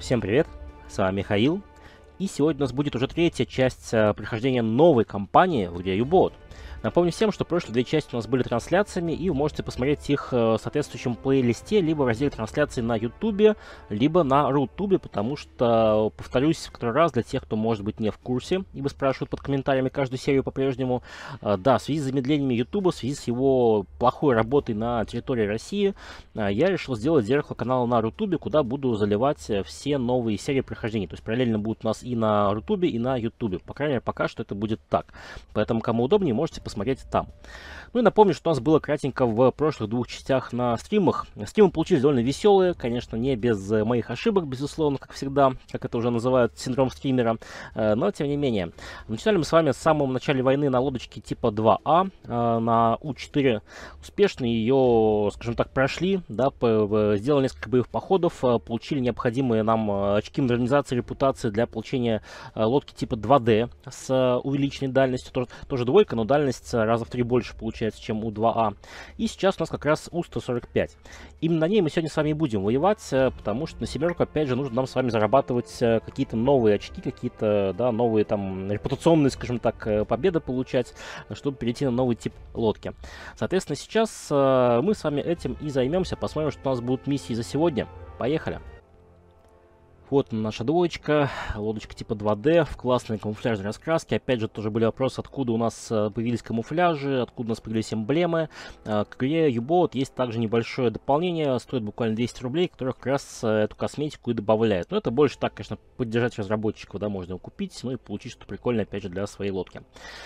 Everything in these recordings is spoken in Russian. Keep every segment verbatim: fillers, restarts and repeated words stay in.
Всем привет, с вами Михаил, и сегодня у нас будет уже третья часть э, прохождения новой кампании в игре U-Boat. Напомню всем, что прошлые две части у нас были трансляциями, и вы можете посмотреть их э, в соответствующем плейлисте, либо в разделе трансляции на YouTube, либо на Рутубе, потому что, повторюсь в который раз, для тех, кто может быть не в курсе, ибо спрашивают под комментариями каждую серию по-прежнему, э, да, в связи с замедлениями YouTube, в связи с его плохой работой на территории России, э, я решил сделать зеркало канала на Рутубе, куда буду заливать все новые серии прохождений. То есть параллельно будут у нас и на Рутубе, и на YouTube. По крайней мере, пока что это будет так. Поэтому, кому удобнее, можете посмотреть смотреть там. Ну и напомню, что у нас было кратенько в прошлых двух частях на стримах. Стримы получились довольно веселые, конечно, не без моих ошибок, безусловно, как всегда, как это уже называют, синдром стримера, но тем не менее. Начинали мы с вами с самого начала войны на лодочке типа два А, на У четыре. Успешно ее, скажем так, прошли, да, сделали несколько боевых походов, получили необходимые нам очки модернизации репутации для получения лодки типа два Д с увеличенной дальностью, тоже, тоже двойка, но дальность раза в три больше получается, чем У два А. И сейчас у нас как раз У сто сорок пять. Именно на ней мы сегодня с вами и будем воевать, потому что на семерку, опять же, нужно нам с вами зарабатывать какие-то новые очки, какие-то, да, новые там репутационные, скажем так, победы получать, чтобы перейти на новый тип лодки. Соответственно, сейчас мы с вами этим и займемся. Посмотрим, что у нас будут миссии за сегодня. Поехали! Вот наша двоечка, лодочка типа два Д в классной камуфляжной раскраске. Опять же, тоже были вопросы, откуда у нас появились камуфляжи, откуда у нас появились эмблемы. К игре U-Boat есть также небольшое дополнение, стоит буквально двести рублей, которое как раз эту косметику и добавляет. Но это больше так, конечно, поддержать разработчиков, да, можно его купить, ну и получить что-то прикольное, опять же, для своей лодки.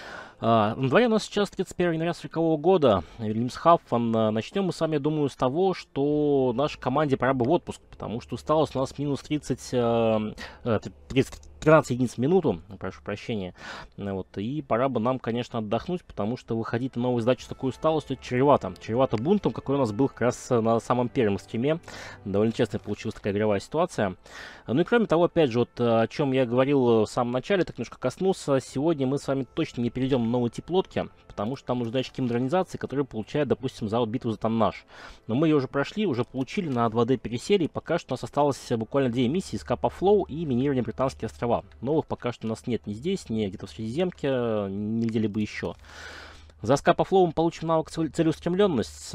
Uh, на дворе у нас сейчас тридцать первого января сорокого года, Вильямсхафен. Uh, начнем мы с вами, я думаю, с того, что нашей команде пора бы в отпуск, потому что усталость у нас минус тридцать, uh, тридцать, тринадцать единиц в минуту, прошу прощения. Вот, и пора бы нам, конечно, отдохнуть, потому что выходить на новую задачу с такой усталостью чревато. Чревато бунтом, какой у нас был как раз на самом первом стриме. Довольно честно получилась такая игровая ситуация. Ну и кроме того, опять же, вот о чем я говорил в самом начале, так немножко коснулся, сегодня мы с вами точно не перейдем на новый тип лодки, потому что там нужны очки модернизации, которые получают, допустим, за вот битву за Тоннаж. Но мы ее уже прошли, уже получили на два Д пересерии, пока что у нас осталось буквально две миссии, Скапа Флоу и минирование Британские острова. Новых пока что у нас нет ни здесь, ни где-то в Средиземке, ни где-либо еще. За Скапа Флоу мы получим навык целеустремленность.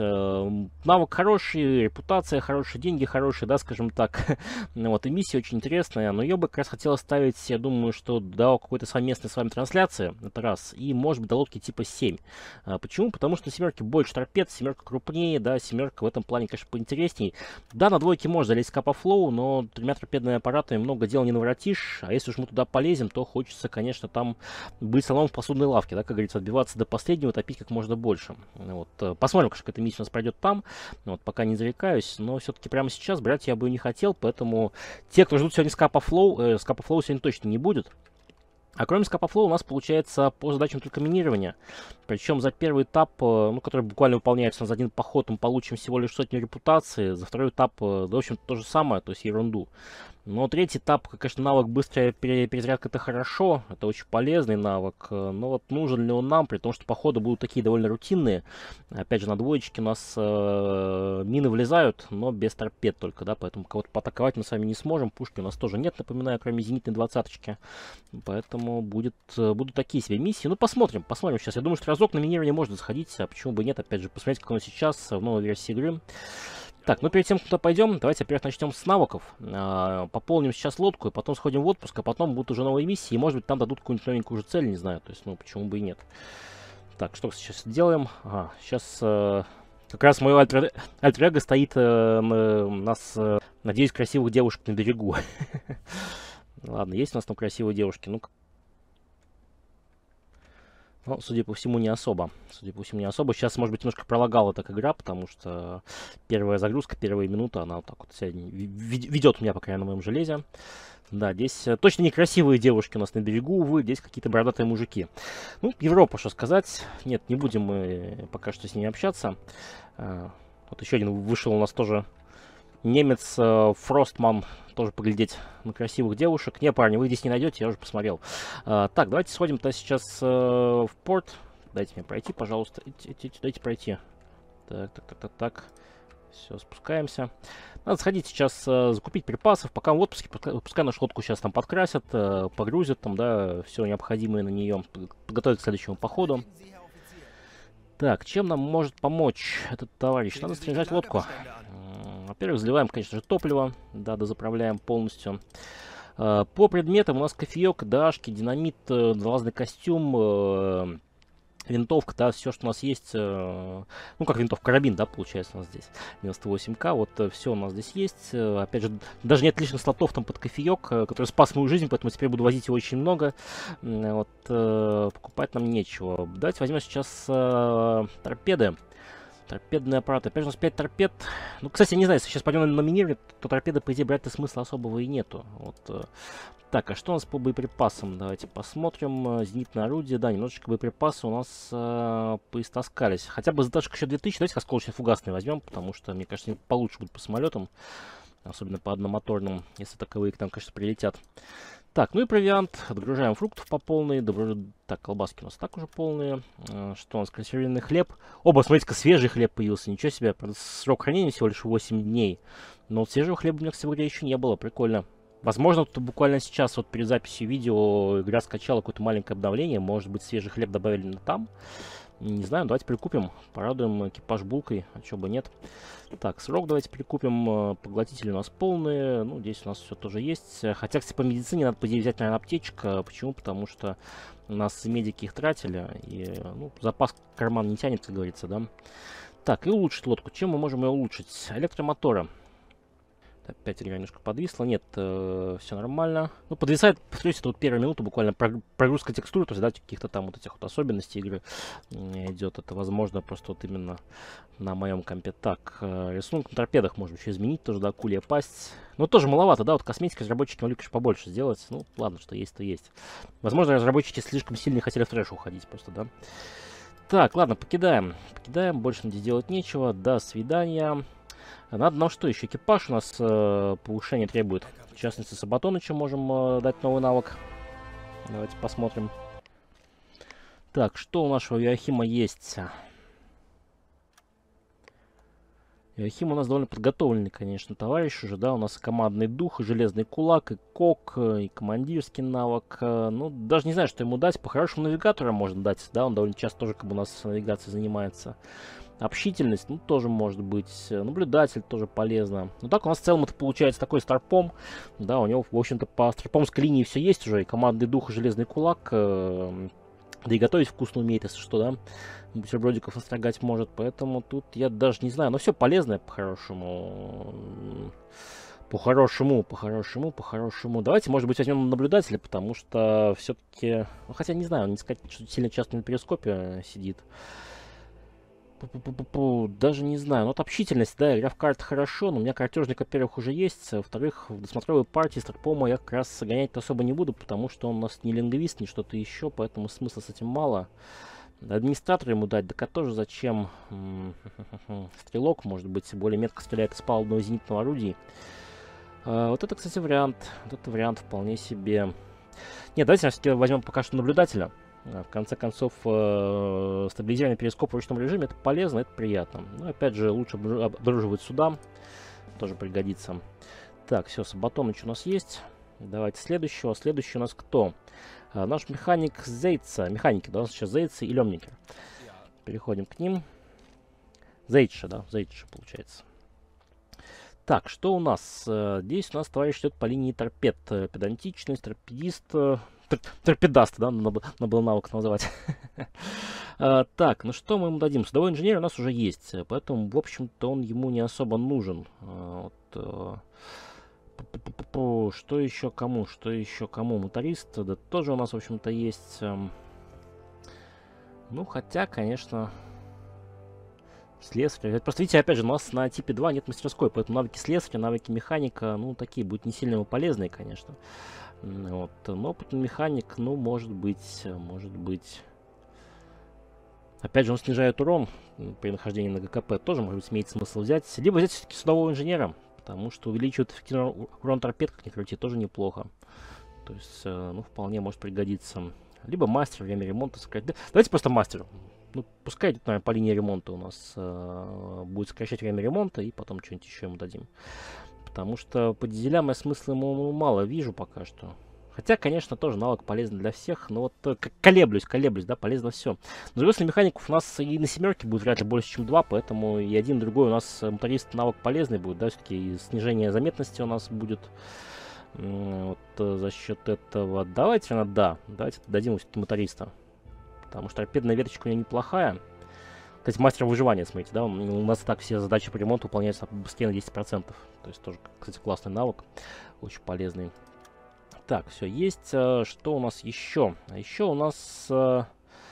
Навык хороший, репутация хорошая, деньги хорошие, да, скажем так. Вот, и миссия очень интересная, но ее бы как раз хотелось ставить, я думаю, что до какой-то совместной с вами трансляции, это раз, и может быть до лодки типа семь. Почему? Потому что на семерке больше торпед, семерка крупнее, да, семерка в этом плане, конечно, поинтересней. Да, на двойке можно залезть Скапа Флоу, но тремя торпедными аппаратами много дел не наворотишь, а если уж мы туда полезем, то хочется, конечно, там быть салоном в посудной лавке, да, как говорится, отбиваться до последнего, топить как можно больше. Вот. Посмотрим, как эта миссия у нас пройдет там. Вот, пока не зарекаюсь, но все-таки прямо сейчас брать я бы не хотел, поэтому те, кто ждут сегодня Скапа Флоу, э, Скапа Флоу сегодня точно не будет. А кроме Скапа Флоу у нас получается по задачам только минирование. Причем за первый этап, ну, который буквально выполняется за один поход, мы получим всего лишь сотню репутации. За второй этап, да, в общем, то же самое, то есть ерунду. Но третий этап, конечно, навык быстрая перезарядка, это хорошо, это очень полезный навык. Но вот нужен ли он нам, при том, что походы будут такие довольно рутинные. Опять же, на двоечке у нас э, мины влезают, но без торпед только, да, поэтому кого-то поатаковать мы с вами не сможем. Пушки у нас тоже нет, напоминаю, кроме зенитной двадцаточки. Поэтому будет, будут такие себе миссии. Ну, посмотрим, посмотрим сейчас. Я думаю, что разок на минирование можно сходить, а почему бы нет, опять же, посмотреть, как оно сейчас в новой версии игры. Так, ну перед тем, куда пойдем, давайте, во-первых, начнем с навыков. А, пополним сейчас лодку, и потом сходим в отпуск, а потом будут уже новые миссии, и, может быть, там дадут какую-нибудь новенькую уже цель, не знаю, то есть, ну, почему бы и нет. Так, что сейчас делаем? Ага, сейчас э, как раз мой альтер, альтер-эго стоит э, у нас, э, надеюсь, красивых девушек на берегу. Ладно, есть у нас там красивые девушки, ну-ка. Ну, судя по всему, не особо. Судя по всему, не особо. Сейчас, может быть, немножко пролагала так игра, потому что первая загрузка, первая минута, она вот так вот ведет меня, по крайней мере, на моем железе. Да, здесь точно некрасивые девушки у нас на берегу, увы, здесь какие-то бородатые мужики. Ну, Европа, что сказать. Нет, не будем мы пока что с ними общаться. Вот еще один вышел у нас тоже немец, Фростман, тоже поглядеть на красивых девушек. Не, парни, вы здесь не найдете, я уже посмотрел. А, так, давайте сходим-то сейчас э, в порт. Дайте мне пройти, пожалуйста. Дайте пройти. Так, так, так, так, так. Все, спускаемся. Надо сходить сейчас э, закупить припасов, пока в отпуске, пускай, пускай нашу лодку сейчас там подкрасят, э, погрузят там, да, все необходимое на нее, подготовить к следующему походу. Так, чем нам может помочь этот товарищ? Надо снижать лодку. Во-первых, заливаем, конечно же, топливо, да, дозаправляем полностью. Э, по предметам у нас кофеек, дашки, динамит, э, лазный костюм, э, винтовка, да, все, что у нас есть, э, ну, как винтовка, карабин, да, получается у нас здесь, девяносто восемь ка, вот, э, все у нас здесь есть, э, опять же, даже нет лишних слотов там под кофеек, э, который спас мою жизнь, поэтому теперь буду возить его очень много, э, вот, э, покупать нам нечего. Давайте возьмем сейчас э, торпеды, торпедный аппарат, опять же у нас пять торпед, ну, кстати, не знаю, если сейчас пойдем на номинировать, то торпеды, по идее, брать-то смысла особого и нету, вот, э, так, а что у нас по боеприпасам? Давайте посмотрим. Зенитное орудие. Да, немножечко боеприпасы у нас э, поистаскались. Хотя бы задачка еще две тысячи. Давайте осколочно-фугасные возьмем, потому что, мне кажется, получше будет по самолетам. Особенно по одномоторным, если таковые к нам, конечно, прилетят. Так, ну и провиант. Отгружаем фруктов по полной. Добро... Так, колбаски у нас так уже полные. Э, что у нас? Консервированный хлеб. Оба, смотрите-ка, свежий хлеб появился. Ничего себе. Срок хранения всего лишь восемь дней. Но вот свежего хлеба у меня, кстати, еще не было. Прикольно. Возможно, тут буквально сейчас, вот перед записью видео, игра скачала какое-то маленькое обновление. Может быть, свежий хлеб добавили на там. Не знаю, давайте прикупим. Порадуем экипаж булкой, а чего бы нет. Так, срок давайте прикупим. Поглотители у нас полные. Ну, здесь у нас все тоже есть. Хотя, кстати, по медицине надо, по идее, взять, наверное, аптечка. Почему? Потому что у нас медики их тратили. И, ну, запас карман не тянет, как говорится, да. Так, и улучшить лодку. Чем мы можем ее улучшить? Электромотора. Опять игра немножко подвисла. Нет, э, все нормально. Ну, подвисает, повторюсь, это вот первая минута, буквально прогрузка текстуры, то есть, да, каких-то там вот этих вот особенностей игры идет. Это, возможно, просто вот именно на моем компе. Так, э, рисунок на торпедах можно еще изменить, тоже, да, акулья пасть. Но тоже маловато, да, вот косметика разработчики могли, конечно, побольше сделать. Ну, ладно, что есть, то есть. Возможно, разработчики слишком сильно не хотели в трэш уходить просто, да. Так, ладно, покидаем. Покидаем, больше здесь делать нечего. До свидания. Надо нам что еще? Экипаж у нас э, повышение требует. В частности, Сабатонычу можем э, дать новый навык. Давайте посмотрим. Так, что у нашего Иохима есть? Иохим у нас довольно подготовленный, конечно, товарищ уже, да. У нас и командный дух, и железный кулак, и кок, и командирский навык. Ну, даже не знаю, что ему дать. По-хорошему навигатора можно дать, да. Он довольно часто тоже как бы у нас навигацией занимается. Общительность, ну, тоже может быть. Наблюдатель тоже полезно. Ну, так у нас в целом это получается такой старпом. Да, у него, в общем-то, по старпомской линии все есть уже. И командный дух, и железный кулак. Э, да и готовить вкусно умеет, если что, да. Бутербродиков настрогать может. Поэтому тут я даже не знаю. Но все полезное по-хорошему. По-хорошему, по-хорошему, по-хорошему. Давайте, может быть, возьмем наблюдателя, потому что все-таки... Ну, хотя, не знаю, не сказать, что сильно часто на перископе сидит. Пу-пу-пу-пу, даже не знаю. Ну, вот общительность, да, игра в карты хорошо, но у меня картежник, во-первых, уже есть. Во-вторых, в досмотровой партии Старпома я как раз гонять особо не буду, потому что он у нас не лингвист, ни что-то еще, поэтому смысла с этим мало. Администратора ему дать, да тоже зачем? Стрелок, может быть, более метко стреляет из палубного зенитного орудия. А, вот это, кстати, вариант. Вот это вариант вполне себе. Нет, давайте все-таки возьмем пока что наблюдателя. В конце концов, э, стабилизирование перископа в ручном режиме — это полезно, это приятно. Но, опять же, лучше обнаруживать сюда. Тоже пригодится. Так, все, Сабатоныч у нас есть. Давайте следующего. Следующий у нас кто? А, наш механик Зейца. Механики, да, у нас сейчас Зейцы и Лемникер. Переходим к ним. Зейтша, да, Зейтша получается. Так, что у нас? Здесь у нас товарищ идет по линии торпед. Педантичность, торпедист... Торпедаст, да, надо, надо было навык называть. а, так, ну что мы ему дадим? Судовой инженер у нас уже есть, поэтому, в общем-то, он ему не особо нужен. А, вот, а, что еще кому? Что еще кому? Моторист, да, тоже у нас, в общем-то, есть. А, ну, хотя, конечно... Слесарь. Просто, видите, опять же, у нас на типе два нет мастерской, поэтому навыки слесаря, навыки механика, ну, такие будут не сильно полезные, конечно. Вот. Но опытный механик, ну, может быть, может быть... Опять же, он снижает урон при нахождении на ГКП, тоже, может быть, имеет смысл взять. Либо взять все-таки судового инженера, потому что увеличивает эффективный урон торпед, как ни крути, тоже неплохо. То есть, ну, вполне может пригодиться. Либо мастер, время ремонта сократить. Давайте просто мастер. Ну, пускай идет, наверное, по линии ремонта у нас э, будет сокращать время ремонта, и потом что-нибудь еще ему дадим. Потому что по дизелям я смысла ему мало вижу пока что. Хотя, конечно, тоже навык полезен для всех, но вот э, колеблюсь, колеблюсь, да, полезно все. Но если механиков у нас и на семерке будет вряд ли больше, чем два, поэтому и один, и другой у нас моторист навык полезный будет, да, все-таки снижение заметности у нас будет вот э, за счет этого. Давайте, на да, давайте дадим все-таки моториста. Потому что торпедная веточка у меня неплохая. Кстати, мастер выживания, смотрите, да, у нас так все задачи по ремонту выполняются быстрее на десять процентов. То есть тоже, кстати, классный навык, очень полезный. Так, все, есть. Что у нас еще? А еще у нас... Что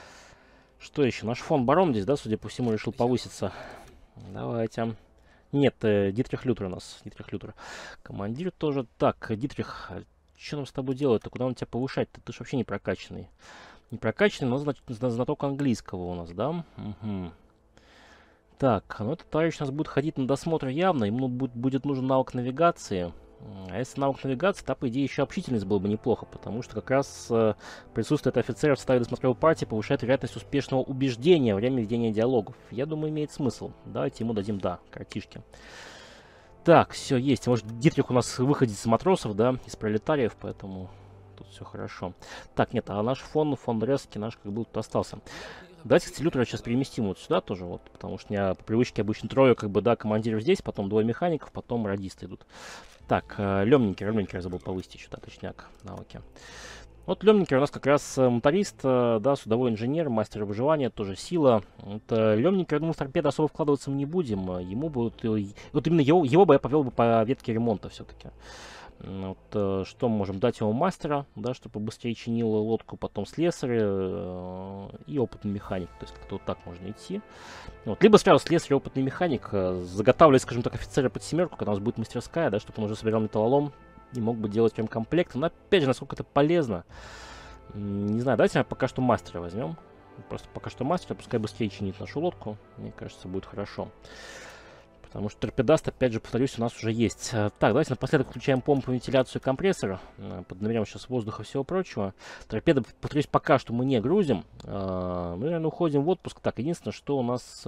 еще? Наш фон барон здесь, да, судя по всему, решил повыситься. Давайте. Нет, Дитрих Лютер у нас. Дитрих Лютер. Командир тоже. Так, Дитрих, что нам с тобой делать-то? Куда он тебя повышать-то? Ты же вообще не прокачанный. Не прокачанный, но значит, знаток английского у нас, да? Угу. Так, ну этот товарищ у нас будет ходить на досмотр явно. Ему будет, будет нужен навык навигации. А если навык навигации, то, по идее, еще общительность было бы неплохо, потому что как раз э, присутствие офицера в составе досмотровой партии повышает вероятность успешного убеждения во время ведения диалогов. Я думаю, имеет смысл. Давайте ему дадим, да, картишки. Так, все, есть. Может, Дитрих у нас выходит из матросов, да, из пролетариев, поэтому тут все хорошо. Так, нет, а наш фон, фон Резки наш как был тут остался. Давайте, кстати, Лютера сейчас переместим вот сюда тоже, вот, потому что у меня по привычке обычно трое, как бы, да, командиров здесь, потом двое механиков, потом радисты идут. Так, э, Лемникер, Лемникер я забыл повысить еще, да, точняк, навыки. Вот Лемникер у нас как раз моторист, э, да, судовой инженер, мастер выживания, тоже сила. Вот, э, Лемникер, я думаю, в торпеды особо вкладываться мы не будем, ему будут, э, вот именно его, его бы я повел бы по ветке ремонта все-таки. Вот, э, что мы можем дать ему мастера, да, чтобы побыстрее чинил лодку, потом слесаря э, и опытный механик, то есть как-то вот так можно идти. Вот, либо сразу слесарь и опытный механик, э, заготавливать, скажем так, офицера под семерку, когда у нас будет мастерская, да, чтобы он уже собирал металлолом и мог бы делать прям комплект. Но опять же, насколько это полезно, не знаю, давайте пока что мастера возьмем. Просто пока что мастера, пускай быстрее чинит нашу лодку, мне кажется, будет хорошо. Потому что торпедаст, опять же, повторюсь, у нас уже есть. Так, давайте напоследок включаем помпу, вентиляцию, компрессор. Поднаберем сейчас воздуха и всего прочего. Торпеды, повторюсь, пока что мы не грузим. Мы, наверное, уходим в отпуск. Так, единственное, что у нас...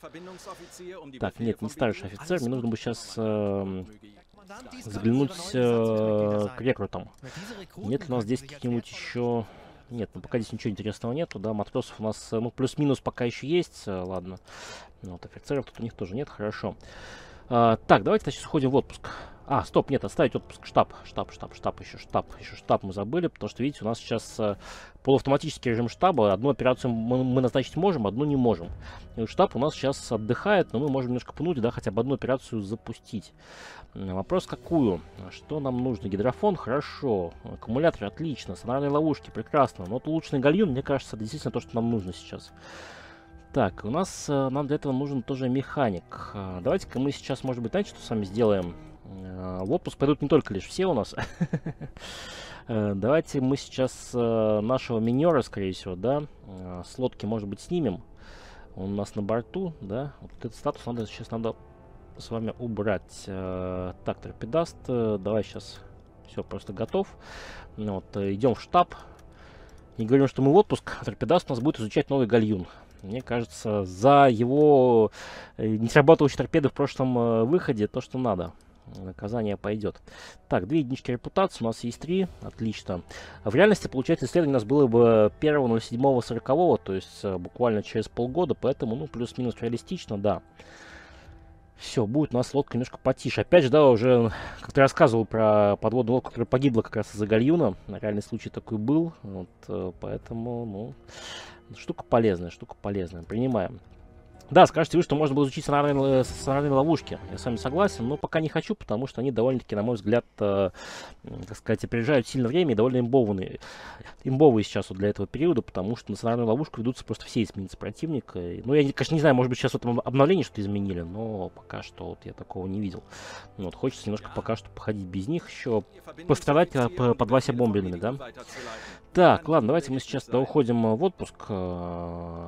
Так, нет, не старший офицер. Мне нужно бы сейчас заглянуть к рекрутам. Нет ли у нас здесь каких-нибудь еще... Нет, ну пока здесь ничего интересного нету, да, матросов у нас, ну, плюс-минус пока еще есть, ладно. Вот, офицеров тут у них тоже нет, хорошо. А, так, давайте сейчас уходим в отпуск. А, стоп, нет, оставить отпуск, штаб, штаб, штаб, штаб, еще штаб, еще штаб мы забыли, потому что, видите, у нас сейчас а, полуавтоматический режим штаба, одну операцию мы, мы назначить можем, одну не можем. И вот штаб у нас сейчас отдыхает, но мы можем немножко пнуть, да, хотя бы одну операцию запустить. Вопрос какую? Что нам нужно? Гидрофон? Хорошо. Аккумулятор? Отлично. Сонарные ловушки? Прекрасно. Но вот улучшенный гальюн, мне кажется, действительно то, что нам нужно сейчас. Так, у нас, нам для этого нужен тоже механик. Давайте-ка мы сейчас, может быть, знаете, что с вами сделаем? В отпуск пойдут не только лишь все у нас. Давайте мы сейчас нашего минера, скорее всего, да, с лодки, может быть, снимем. Он у нас на борту, да. Вот этот статус надо сейчас надо с вами убрать. Так, торпедаст, давай сейчас все просто готов. Вот, идем в штаб. Не говорим, что мы в отпуск. Торпедаст у нас будет изучать новый гальюн. Мне кажется, за его не срабатывающие торпеды в прошлом выходе то, что надо. Наказание пойдет. Так, две единички репутации, у нас есть три. Отлично. В реальности, получается, исследование у нас было бы первого ноль седьмого сорокового, то есть буквально через полгода, поэтому, ну, плюс-минус реалистично, да. Все, будет у нас лодка немножко потише. Опять же, да, уже как-то рассказывал про подводную лодку, которая погибла как раз из-за гальюна. Реальный случай такой был. Вот, поэтому, ну, штука полезная, штука полезная. Принимаем. Да, скажете вы, что можно было изучить сонарные, сонарные ловушки. Я с вами согласен, но пока не хочу, потому что они довольно-таки, на мой взгляд, э, так сказать, опережают сильно время и довольно имбовые. Имбовые сейчас вот для этого периода, потому что на сонарную ловушку ведутся просто все эсминцы противника. Ну, я, конечно, не знаю, может быть, сейчас в этом обновлении что-то изменили, но пока что вот я такого не видел. Вот, хочется немножко пока что походить без них еще, пострадать по, под Вася бомберами, да. Так, ладно, давайте мы сейчас да, уходим в отпуск.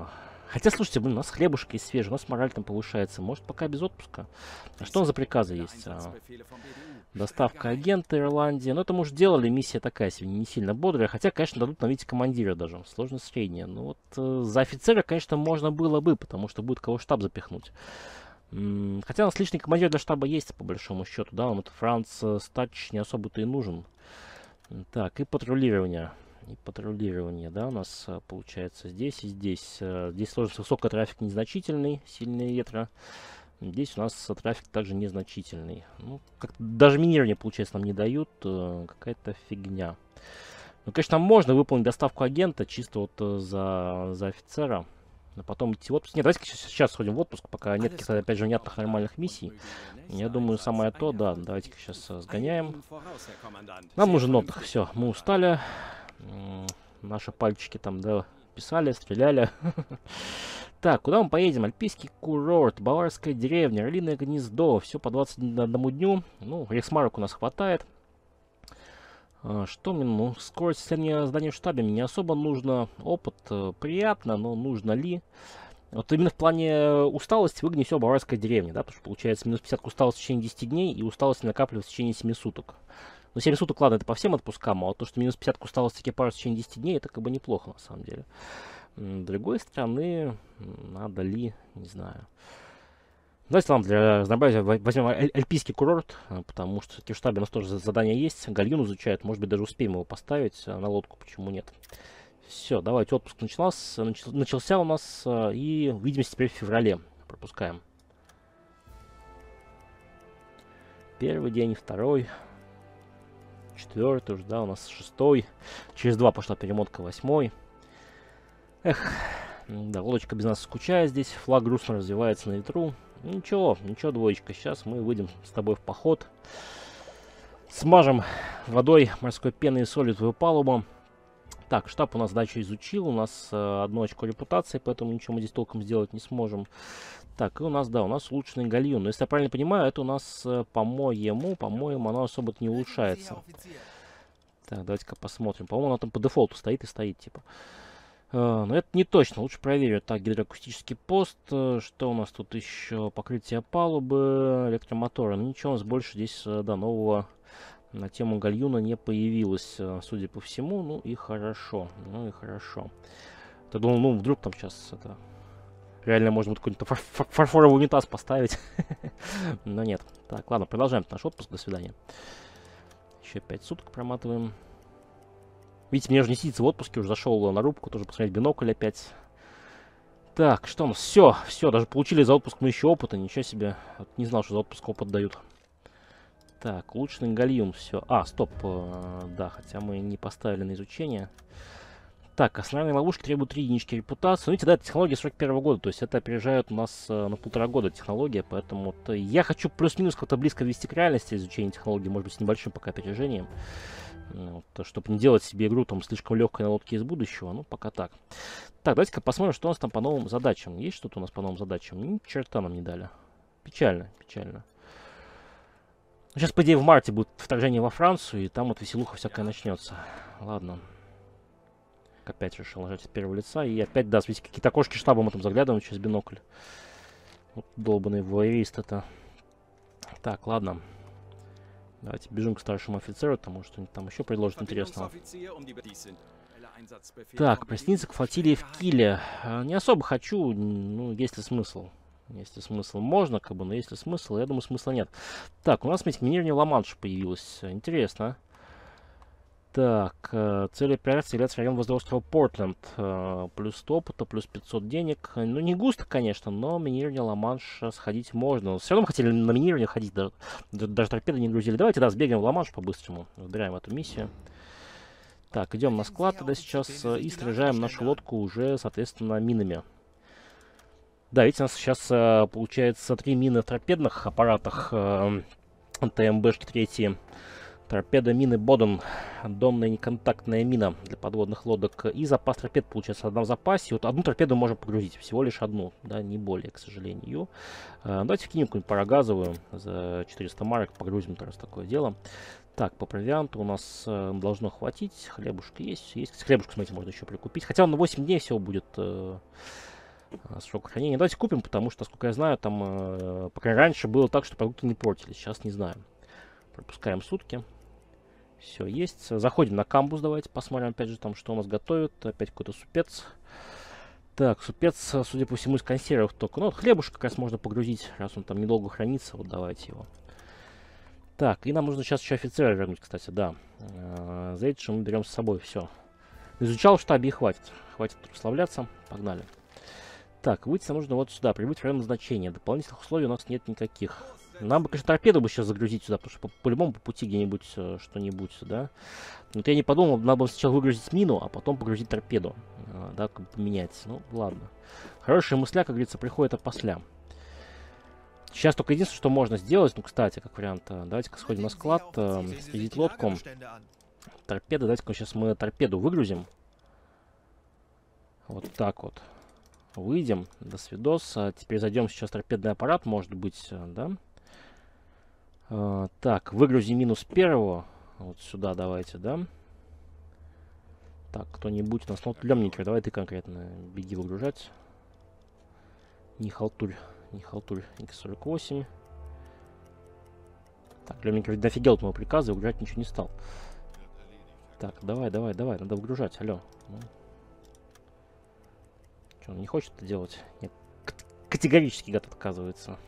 Хотя, слушайте, блин, у нас хлебушка есть свежий, у нас мораль там повышается. Может, пока без отпуска? А что за приказы есть? А, доставка агента Ирландии. Ну, это мы уже делали, миссия такая себе, не сильно бодрая. Хотя, конечно, дадут на видите командира даже. Сложность средняя. Ну, вот э, за офицера, конечно, можно было бы, потому что будет кого в штаб запихнуть. М -м, хотя у нас личный командир для штаба есть, по большому счету, да, нам это Франц Стач не особо-то и нужен. Так, и патрулирование. И патрулирование, да, у нас а, получается здесь и здесь. А, здесь сложность высокая, трафик незначительный, сильные ветра. Здесь у нас а, трафик также незначительный. Ну, как даже минирование, получается, нам не дают. А, какая-то фигня. Ну, конечно, нам можно выполнить доставку агента чисто вот а, за, за офицера. Но потом идти в отпуск. Нет, давайте сейчас, сейчас сходим в отпуск, пока нет каких-то, опять же, внятных нормальных миссий. Я думаю, самое то, да. Давайте-ка сейчас а, сгоняем. Нам нужен отдых. Все, мы устали. Наши пальчики там, да, писали, стреляли. Так, куда мы поедем? Альпийский курорт, Баварская деревня, Орлиное гнездо. Все по двадцати одному дню. Ну, рейхсмарок у нас хватает. А, что мне? Ну, скорость исследования здания в штабе мне не особо нужно. Опыт э, приятно, но нужно ли? Вот именно в плане усталости выгони все Баварская деревня, да, потому что получается минус пятьдесят усталость в течение десяти дней и усталость накапливается в течение семи суток. Ну, семь суток, ладно, это по всем отпускам, а вот то, что минус пятьдесят усталость экипажа в течение десяти дней, это как бы неплохо, на самом деле. С другой стороны, надо ли, не знаю. Давайте нам для разнообразия возьмем аль альпийский курорт, потому что в штабе у нас тоже задание есть. Гальюн изучают, может быть, даже успеем его поставить на лодку, почему нет. Все, давайте, отпуск начался, начался у нас, и увидимся теперь в феврале. Пропускаем. Первый день, второй. Четвертый уже, да, у нас шестой. Через два пошла перемотка, восьмой. Эх, да, лодочка без нас скучает здесь. Флаг грустно развивается на ветру. Ничего, ничего, двоечка. Сейчас мы выйдем с тобой в поход. Смажем водой, морской пеной и солью твою палубу. Так, штаб у нас дачу изучил. У нас э, одно очко репутации, поэтому ничего мы здесь толком сделать не сможем. Так, и у нас, да, у нас улучшенный гальюн. Но если я правильно понимаю, это у нас, э, по-моему, по-моему, оно особо-то не улучшается. Так, давайте-ка посмотрим. По-моему, оно там по дефолту стоит и стоит, типа. Э, но это не точно, лучше проверю. Так, гидроакустический пост. Э, что у нас тут еще? Покрытие палубы, электромотора. Ну, ничего у нас больше здесь, э, да, нового на тему гальюна не появилось, э, судя по всему. Ну и хорошо, ну и хорошо. Я думал, ну, вдруг там сейчас это... Реально можно какой-нибудь фар фар фарфоровый унитаз поставить. Но нет. Так, ладно, продолжаем наш отпуск. До свидания. Еще пять суток проматываем. Видите, мне уже не сидится в отпуске. Уже зашел на рубку, тоже посмотреть бинокль опять. Так, что у нас? Все, все, даже получили за отпуск мы еще опыта. Ничего себе. Вот не знал, что за отпуск опыт дают. Так, улучшенный гальюн. Все. А, стоп. Да, хотя мы не поставили на изучение. Так, основные ловушки требуют три единички репутации. Ну, видите, да, это технология сорок первого года, то есть это опережает у нас э, на полтора года технология, поэтому вот, э, я хочу плюс-минус как-то близко вести к реальности изучения технологии, может быть, с небольшим пока опережением. Вот, чтобы не делать себе игру там слишком легкой на лодке из будущего, ну, пока так. Так, давайте-ка посмотрим, что у нас там по новым задачам. Есть что-то у нас по новым задачам? Ни черта нам не дали. Печально, печально. Сейчас, по идее, в марте будет вторжение во Францию, и там вот веселуха всякая начнется. Ладно. Опять решил нажать с первого лица. И опять, да, видите, какие-то окошки штаба мы там заглядываем через бинокль. Вот долбанный вуайерист это. Так, ладно. Давайте бежим к старшему офицеру, потому что там еще предложат интересного. Так, присниться к флотилии в Киле. Не особо хочу, ну, есть ли смысл? Есть ли смысл? Можно, как бы, но есть ли смысл? Я думаю, смысла нет. Так, у нас, смотрите, минирование Ла-Манша появилось. Интересно. Так, э, цель операции является район возле острова Портленд. Э, плюс сто опыта, плюс пятьсот денег. Ну, не густо, конечно, но минирование Ла-Манша сходить можно. Все равно мы хотели на минирование ходить, даже, даже торпеды не грузили. Давайте, да, сбегаем в Ла-Манш по-быстрому. Выбираем эту миссию. Так, идем на склад тогда сейчас э, и снаряжаем нашу лодку уже, соответственно, минами. Да, видите, у нас сейчас э, получается три мины в торпедных аппаратах. Э, ТМБшки третьи. Торпеда мины Боден, донная неконтактная мина для подводных лодок. И запас торпед получается одна в запасе. Вот одну торпеду можем погрузить, всего лишь одну, да, не более, к сожалению. А, давайте вкинем какую-нибудь парогазовую за четыреста марок, погрузим, раз такое дело. Так, по провианту у нас э, должно хватить. Хлебушка есть, есть. Хлебушка, смотрите, можно еще прикупить. Хотя он на восемь дней всего будет. Э, А, срок хранения. Давайте купим, потому что, насколько я знаю, там, э, пока раньше было так, что продукты не портились. Сейчас не знаю. Пропускаем сутки. Все, есть. Заходим на камбус, давайте посмотрим, опять же, там, что у нас готовят. Опять какой-то супец. Так, супец, судя по всему, из консервов только. Ну, вот хлебушек как раз можно погрузить, раз он там недолго хранится. Вот давайте его. Так, и нам нужно сейчас еще офицера вернуть, кстати, да. Зейдж мы берем с собой, все. Изучал в штабе и хватит. Хватит прославляться. Погнали. Так, выйти нам нужно вот сюда. Прибыть в район назначения. Дополнительных условий у нас нет никаких. Нам бы, конечно, торпеду бы сейчас загрузить сюда, потому что по-любому по, по пути где-нибудь э, что-нибудь, да. Вот я не подумал, надо было сначала выгрузить мину, а потом погрузить торпеду. Э, да, как бы поменять. Ну, ладно. Хорошая мысля, как говорится, приходит опосля. Сейчас только единственное, что можно сделать, ну, кстати, как вариант, э, давайте-ка сходим на склад, э, снизить лодку. Торпеда, давайте-ка сейчас мы торпеду выгрузим. Вот так вот. Выйдем. До свидос. А теперь зайдем сейчас торпедный аппарат, может быть, да. А, так, выгрузим минус первого. Вот сюда давайте, да. Так, кто-нибудь у нас, ну, лемникер, давай ты конкретно беги выгружать. Не халтурь, не халтурь. икс сорок восемь. Так, лемникер ведь дофигел от моего приказа, выгружать ничего не стал. Так, давай, давай, давай, надо выгружать, алло. Ну. Что, он не хочет это делать? Нет, категорически гад отказывается.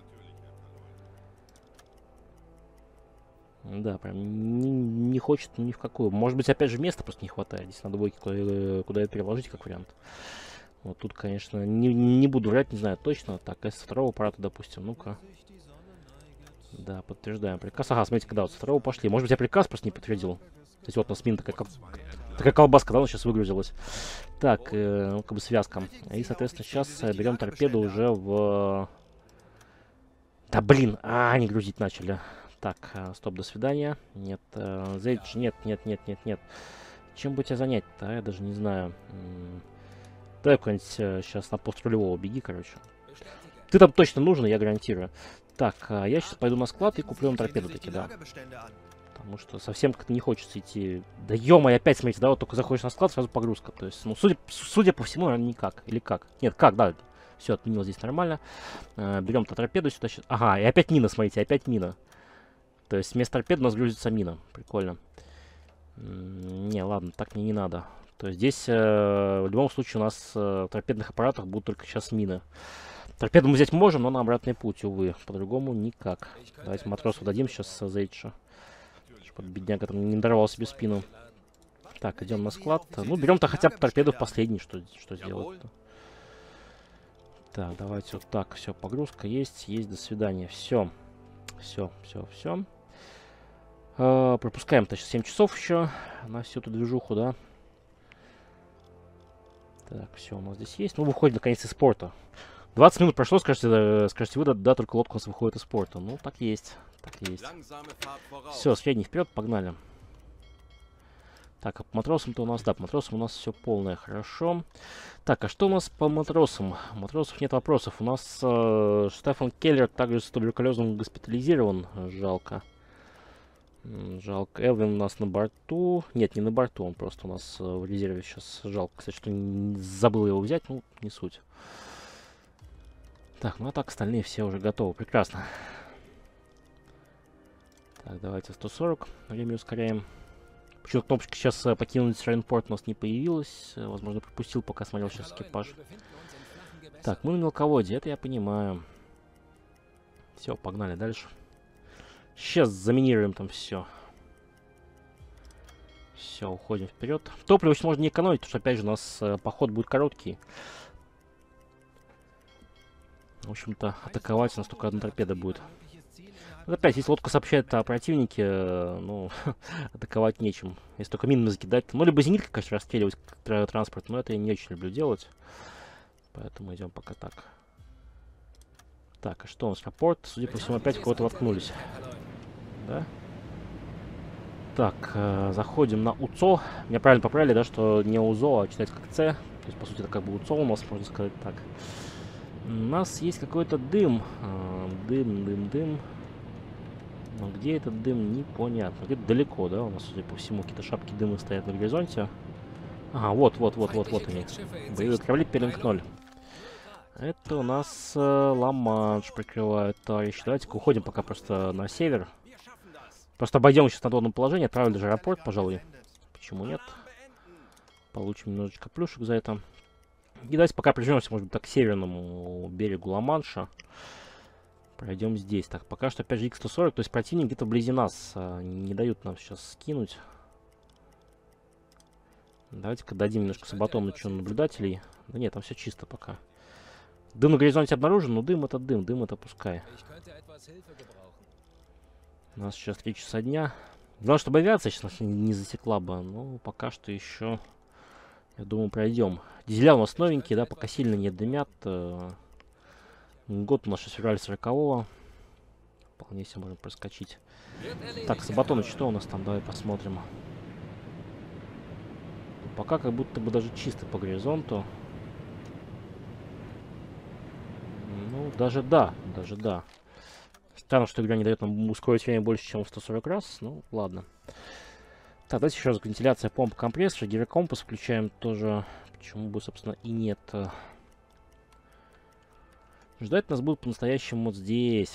Да, прям не, не хочет ни в какую. Может быть, опять же, места просто не хватает. Здесь надо будет куда, куда переложить, как вариант. Вот тут, конечно, не, не буду врать, не знаю точно. Так, с второго аппарата, допустим, ну-ка. Да, подтверждаем приказ. Ага, смотрите, когда вот с второго пошли. Может быть, я приказ просто не подтвердил. То есть вот у нас мина такая, как, такая колбаска, да, она сейчас выгрузилась. Так, э, ну, как бы связка. И, соответственно, сейчас э, берем торпеду уже в... Да, блин, а, они грузить начали. Так, э, стоп, до свидания. Нет, э, Зейдж, нет, нет, нет, нет, нет. Чем бы тебя занять-то, я даже не знаю. Давай какой-нибудь э, сейчас на пост рулевого беги, короче. Ты там точно нужен, я гарантирую. Так, э, я сейчас пойду на склад и куплю вам торпеду таки, да. Потому что совсем как-то не хочется идти. Да ё-моё, опять, смотрите, да, вот только заходишь на склад, сразу погрузка. То есть, ну, судя, судя по всему, наверное, никак. Или как? Нет, как, да. Все, отменил здесь нормально. Э, берем торпеду сюда. Ага, и опять мина, смотрите, опять мина. То есть вместо торпеды у нас грузится мина. Прикольно. Не, ладно, так мне не надо. То есть здесь э, в любом случае у нас э, в торпедных аппаратах будут только сейчас мины. Торпеду мы взять можем, но на обратный путь, увы. По-другому никак. Давайте матросу дадим сейчас с Зейджа. Чтобы бедняга там не надорвал себе спину. Так, идем на склад. Ну, берем-то хотя бы торпеду в последний, что, что сделать-то. Так, давайте вот так. Все, погрузка есть, есть, до свидания. Все. Все, все, все. Uh, пропускаем-то сейчас семь часов еще на всю эту движуху, да. Так, все у нас здесь есть. Ну, выходит наконец из порта. двадцать минут прошло, скажете, скажете вы, да, да, только лодка у нас выходит из порта. Ну, так есть, так есть. Все, средний вперед, погнали. Так, а по матросам-то у нас, да, по матросам у нас все полное, хорошо. Так, а что у нас по матросам? У матросов нет вопросов. У нас э, Штефан Келлер также с туберкулезом госпитализирован, жалко. Жалко. Элвин у нас на борту. Нет, не на борту, он просто у нас э, в резерве сейчас. Жалко, кстати, что не забыл его взять, ну, не суть. Так, ну а так остальные все уже готовы. Прекрасно. Так, давайте сто сорок. Время ускоряем. Почему кнопочка сейчас э, покинуть Рейнпорт у нас не появилась. Э, возможно, пропустил, пока смотрел сейчас экипаж. Так, мы на мелководье, это я понимаю. Все, погнали дальше. Сейчас заминируем там все. Все, уходим вперед. Топливо еще можно не экономить, потому что опять же у нас э, поход будет короткий. В общем-то, атаковать у нас только одна торпеда будет. Вот опять, если лодка сообщает о противнике, э, ну, атаковать нечем. Если только минами закидать. Ну, либо зениткой, конечно, расстреливать транспорт, но это я не очень люблю делать. Поэтому идем пока так. Так, а что у нас? Рапорт. Судя по всему, опять кого-то воткнулись. Да? Так, э, заходим на УЦО. Меня правильно поправили, да, что не УЗО, а читается как С. То есть, по сути, это как бы УЦО у нас, можно сказать так. У нас есть какой-то дым. Э, дым, дым, дым. Но где этот дым, непонятно. Где-то далеко, да, у нас, судя по всему, какие-то шапки дыма стоят на горизонте. Ага, вот, вот, вот, вот, вот они. Боевые корабли Пелинг ноль. Это у нас э, Ла-Манш прикрывает, товарищи. Давайте-ка уходим пока просто на север. Просто обойдем сейчас надонное положение, отправим даже аэропорт, пожалуй. Почему нет? Получим немножечко плюшек за это. И давайте пока прижмемся, может быть, так к северному берегу Ла-Манша. Пройдем здесь. Так, пока что опять же икс сто сорок, то есть противник где-то вблизи нас. А, не дают нам сейчас скинуть. Давайте-ка дадим немножко Сабатону еще наблюдателей. Да нет, там все чисто пока. Дым на горизонте обнаружен, но дым это дым, дым это пускай. У нас сейчас три часа дня. Главное, чтобы авиация сейчас не засекла бы, но пока что еще, я думаю, пройдем. Дизеля у нас новенькие, да, пока сильно не дымят. Год у нас сейчас февраль сорокового. Вполне себе можем проскочить. Так, Сабатон, что у нас там? Давай посмотрим. Пока как будто бы даже чисто по горизонту. Ну, даже да, даже да. Странно, что игра не дает нам ускорить время больше, чем в сто сорок раз. Ну, ладно. Так, давайте еще раз вентиляция, помпа, компрессор, гирокомпас включаем тоже. Почему бы, собственно, и нет. Ждать нас будут по-настоящему вот здесь.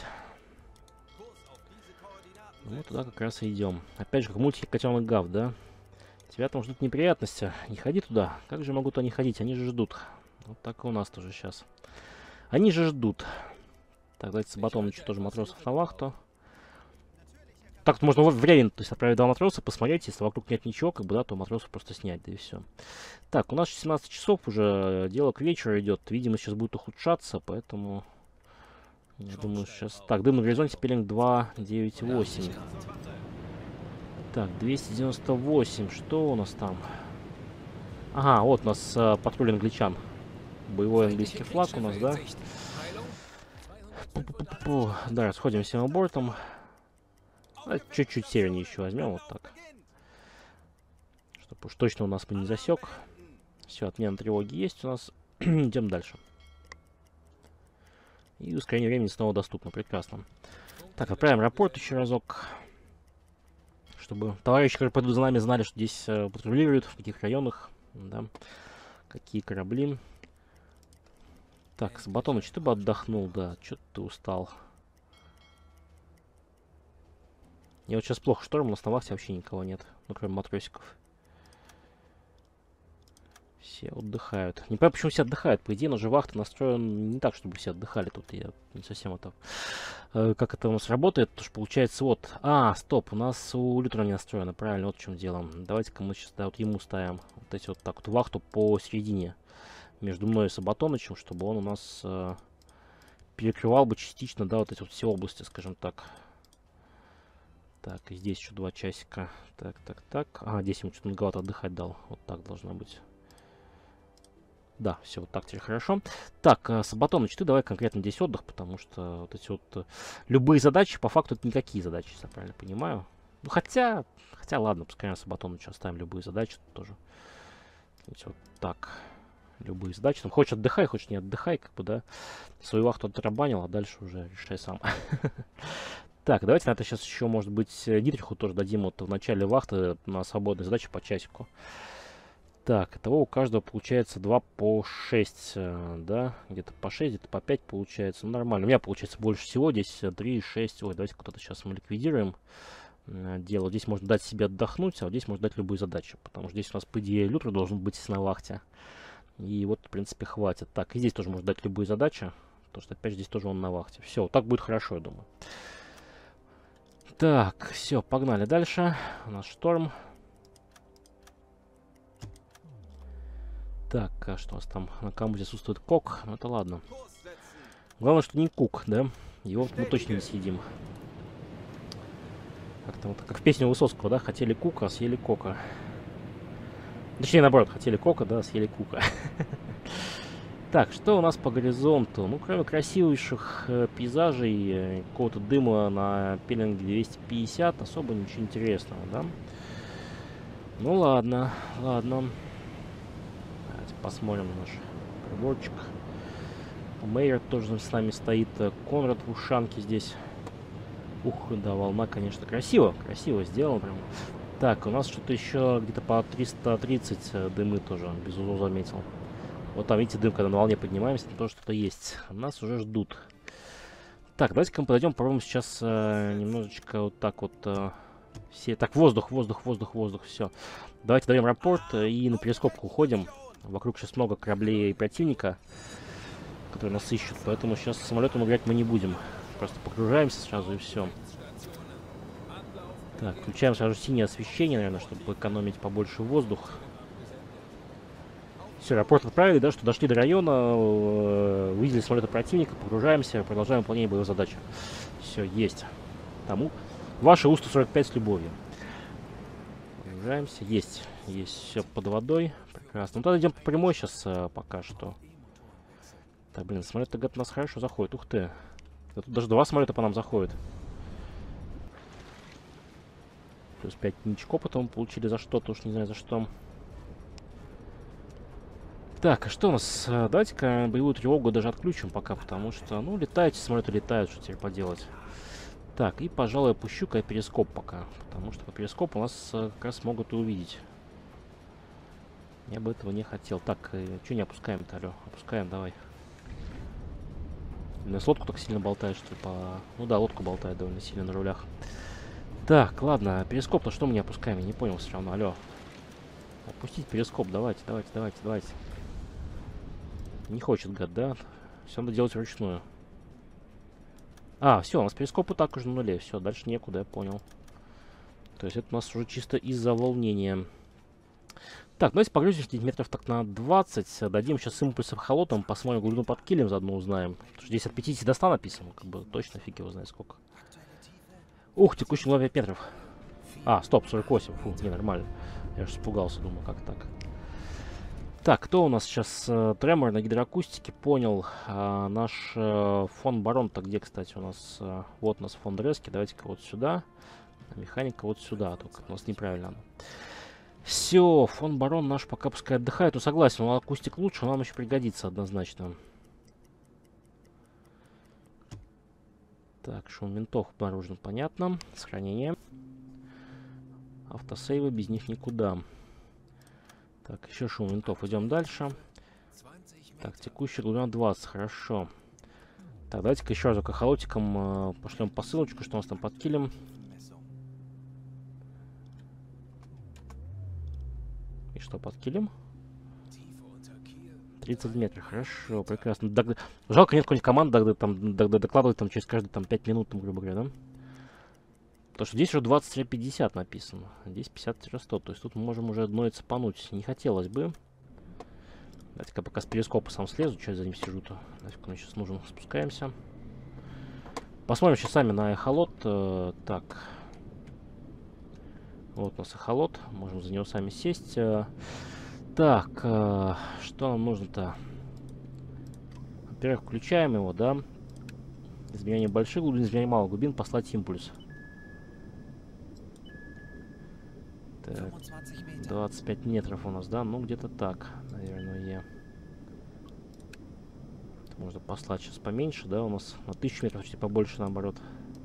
Ну, туда как раз и идем. Опять же, как мультик «Котенок Гав», да? Тебя там ждут неприятности. Не ходи туда. Как же могут они ходить? Они же ждут. Вот так и у нас тоже сейчас. Они же ждут. Так, давайте Сабатон еще тоже матросов на вахту. Так, можно время, то есть отправить два матроса, посмотреть, если вокруг нет ничего, как бы, да, то матросов просто снять, да и все. Так, у нас семнадцать часов уже, дело к вечеру идет. Видимость сейчас будет ухудшаться, поэтому... Я думаю, сейчас... Так, дым на горизонте, пелинг два девять восемь. Так, двести девяносто восемь, что у нас там? Ага, вот у нас э, патруль англичан. Боевой английский флаг у нас, да? Пу-пу-пу-пу. Да, расходимся абортом. Чуть-чуть севернее еще возьмем, вот так. Чтобы уж точно у нас бы не засек. Все, отмена тревоги есть у нас. Идем дальше. И ускорение времени снова доступно. Прекрасно. Так, отправим рапорт еще разок. Чтобы товарищи, которые пойдут за нами, знали, что здесь э, патрулируют, в каких районах. Да. Какие корабли. Так, Сабатоныч, ты бы отдохнул, да. Чё ты устал? Я вот сейчас плохо шторм, у нас на вахте вообще никого нет. Ну, кроме матросиков. Все отдыхают. Не понимаю, почему все отдыхают. По идее, на же вахта настроен не так, чтобы все отдыхали. Тут я не совсем это... Э, как это у нас работает? Потому что получается вот... А, стоп, у нас у Лютера не настроено. Правильно, вот в чем дело. Давайте-ка мы сейчас, да, вот ему ставим вот эти вот так вот вахту посередине. Между мной и Сабатонычем, чтобы он у нас э, перекрывал бы частично, да, вот эти вот все области, скажем так. Так, и здесь еще два часика. Так, так, так. А, здесь ему что-то многовато отдыхать дал. Вот так должно быть. Да, все, вот так теперь хорошо. Так, э, Сабатоныч, ты давай конкретно здесь отдых, потому что вот эти вот э, любые задачи, по факту, это никакие задачи, если я правильно понимаю. Ну, хотя, хотя, ладно, пускай Сабатонычу оставим любые задачи тут тоже. Видите, вот так. Любые задачи. Там хочешь отдыхай, хочешь не отдыхай, как бы, да. Свою вахту отрабанил, а дальше уже решай сам. Так, давайте на это сейчас еще, может быть, Дитриху тоже дадим вот в начале вахты на свободные задачи по часику. Так, того у каждого получается два по шесть, да, где-то по шесть, где-то по пять получается. Ну, нормально. У меня получается больше всего, здесь три, шесть. Ой, давайте кто-то сейчас мы ликвидируем. Дело. Здесь можно дать себе отдохнуть, а вот здесь можно дать любые задачи. Потому что здесь у нас, по идее, Лютер должен быть на вахте. И вот, в принципе, хватит. Так, и здесь тоже можно дать любые задачи. Потому что, опять же, здесь тоже он на вахте. Все, вот так будет хорошо, я думаю. Так, все, погнали дальше. У нас шторм. Так, а что у нас там на камбузе отсутствует кок? Ну это ладно. Главное, что не кук, да? Его мы точно не съедим. Как-то вот, как в песне Высоцкого, да? Хотели кука, съели кока. Точнее, наоборот, хотели кока, да, съели кука. Так, что у нас по горизонту? Ну, кроме красивейших э, пейзажей, э, какого-то дыма на пеленге двести пятьдесят, особо ничего интересного, да? Ну, ладно, ладно. Давайте посмотрим наш приборчик. Мейер тоже с нами стоит. Конрад в ушанке здесь. Ух, да, волна, конечно, красиво. Красиво сделано прям. Так, у нас что-то еще где-то по триста тридцать дымы тоже без узла заметил. Вот там, видите, дым, когда на волне поднимаемся, там тоже что-то есть. Нас уже ждут. Так, давайте-ка мы подойдем, попробуем сейчас э, немножечко вот так вот... Э, все... Так, воздух, воздух, воздух, воздух, все. Давайте даем рапорт э, и на перископку уходим. Вокруг сейчас много кораблей противника, которые нас ищут, поэтому сейчас самолетом играть мы не будем. Просто погружаемся сразу и все. Так, включаем сразу синее освещение, наверное, чтобы экономить побольше воздух. Все, рапорт отправили, да, что дошли до района, э, увидели самолеты противника, погружаемся, продолжаем выполнение боевой задачи. Все, есть. Тому. Ваши У сто сорок пять с любовью. Погружаемся, есть. Есть все под водой. Прекрасно. Ну тогда идем по прямой сейчас э, пока что. Так, блин, самолет-то у нас хорошо заходит. Ух ты. Да тут даже два самолета по нам заходят. Плюс пять ничек опыта мы получили за что-то, уж не знаю за что. Так, а что у нас? Давайте-ка боевую тревогу даже отключим пока, потому что, ну, летают, самолеты летают, что теперь поделать. Так, и, пожалуй, опущу-ка я перископ пока, потому что по перископу нас как раз могут и увидеть. Я бы этого не хотел. Так, э, что не опускаем-то, алё? Опускаем, давай. Блин, с лодку так сильно болтает, что ли, по... Ну да, лодку болтает довольно сильно на рулях. Так, ладно, перископ-то что мы не опускаем? Я не понял все равно, алё. Опустить перископ, давайте, давайте, давайте, давайте. Не хочет, гад, да? Все надо делать вручную. А, все, у нас перископ и так уже на нуле. Все, дальше некуда, я понял. То есть это у нас уже чисто из-за волнения. Так, давайте погрузимся метров так на двадцать. Дадим сейчас импульсов холотом, посмотрим глубину под килем, заодно узнаем. Потому что здесь от пятидесяти до ста написано, как бы точно фиг его знает сколько. Ух, текущий глубина пять метров. А, стоп, сорок восемь. Фу, не, нормально. Я же испугался, думаю, как так. Так, кто у нас сейчас? Э, тремор на гидроакустике, понял. А, наш э, фон барон-то где, кстати, у нас? Э, вот у нас фон Дрески. Давайте-ка вот сюда. А механика вот сюда. Только у нас неправильно. Все, фон барон наш пока пускай отдыхает. Ну, согласен, он акустик лучше, но нам еще пригодится однозначно. Так, шум винтов обнаружен, понятно. Сохранение. Автосейвы, без них никуда. Так, еще шум винтов. Идем дальше. Так, текущая глубина двадцать. Хорошо. Так, давайте-ка еще разок эхолотиком э, пошлем посылочку, что у нас там под килем. И что под килем? тридцать метров. Хорошо, прекрасно. Дог... Жалко, нет какой-нибудь команды, там, докладывать там через каждые там, пять минут, там, грубо говоря, да? Потому что здесь уже двадцать пятьдесят написано. Здесь пятьдесят сто. То есть тут мы можем уже одной цепануть. Не хотелось бы. Давайте-ка пока с перископа сам слезу. Что я за ним сижу-то? Нафиг он сейчас нужен. Спускаемся. Посмотрим сейчас сами на эхолот. Э, так. Вот у нас эхолот. Можем за него сами сесть. Э, так. Э, что нам нужно-то? Во-первых, включаем его, да? Изменение больших глубин, изменение малых глубин. Послать импульс. Так, двадцать пять метров у нас, да? Ну, где-то так, наверное. Это можно послать сейчас поменьше, да? У нас на тысячу метров почти побольше, наоборот.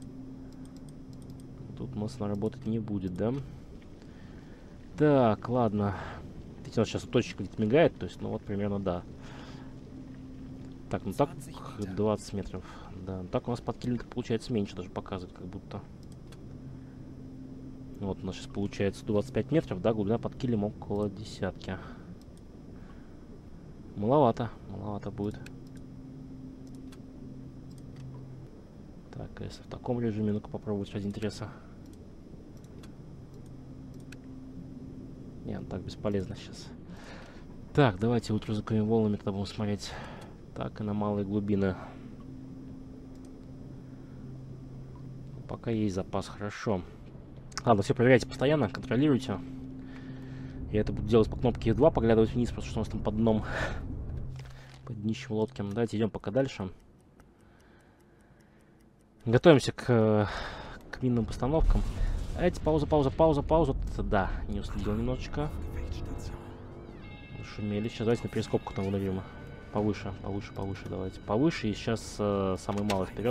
Тут у нас наработать не будет, да? Так, ладно. Видите, у нас сейчас точечка где-то мигает, то есть, ну вот примерно, да. Так, ну так двадцать метров. Да, так у нас под килем получается меньше даже показывает, как будто. Вот у нас сейчас получается двадцать пять метров, да, глубина под килем около десятки. Маловато, маловато будет. Так, если в таком режиме, ну-ка попробовать ради интереса. Нет, так бесполезно сейчас. Так, давайте ультразвуковыми волнами тогда будем смотреть. Так, и на малые глубины. Пока есть запас, хорошо. Ладно, все проверяйте постоянно, контролируйте. Я это буду делать по кнопке эф два, поглядывать вниз, потому что у нас там под дном, под днищем лодки. Давайте идем пока дальше. Готовимся к, к минным постановкам. Давайте, пауза, пауза, пауза, пауза. Да, не уследил немножечко. Шумели. Сейчас давайте на перископку там вынырим. Повыше, повыше, повыше, давайте. Повыше, и сейчас э, самый малый вперед.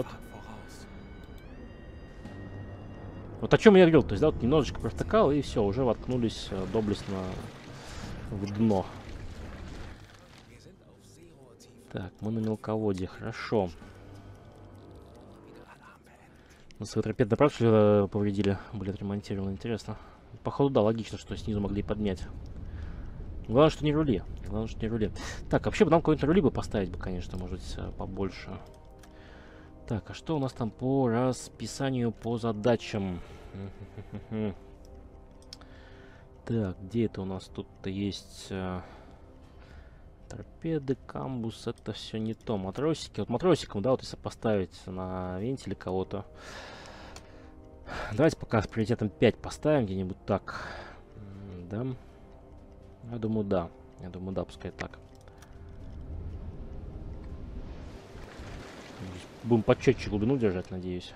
Вот о чем я говорил, то есть, да, вот немножечко провтыкал, и все, уже воткнулись э, доблестно в дно. Так, мы на мелководье, хорошо. На свои торпеды направо повредили, были отремонтированы, интересно. Походу, да, логично, что снизу могли поднять. Главное, что не рули. Главное, что не рули. Так, вообще бы нам какой-нибудь рули бы поставить бы, конечно, может быть, побольше. Так, а что у нас там по расписанию, по задачам? Так, где это у нас тут-то есть... Торпеды, камбус, это все не то. Матросики. Вот матросиком, да, вот если поставить на вентиле кого-то. Давайте пока с приоритетом пять поставим где-нибудь так. Да. Я думаю, да. Я думаю, да, пускай так. Будем почетче глубину держать, надеюсь.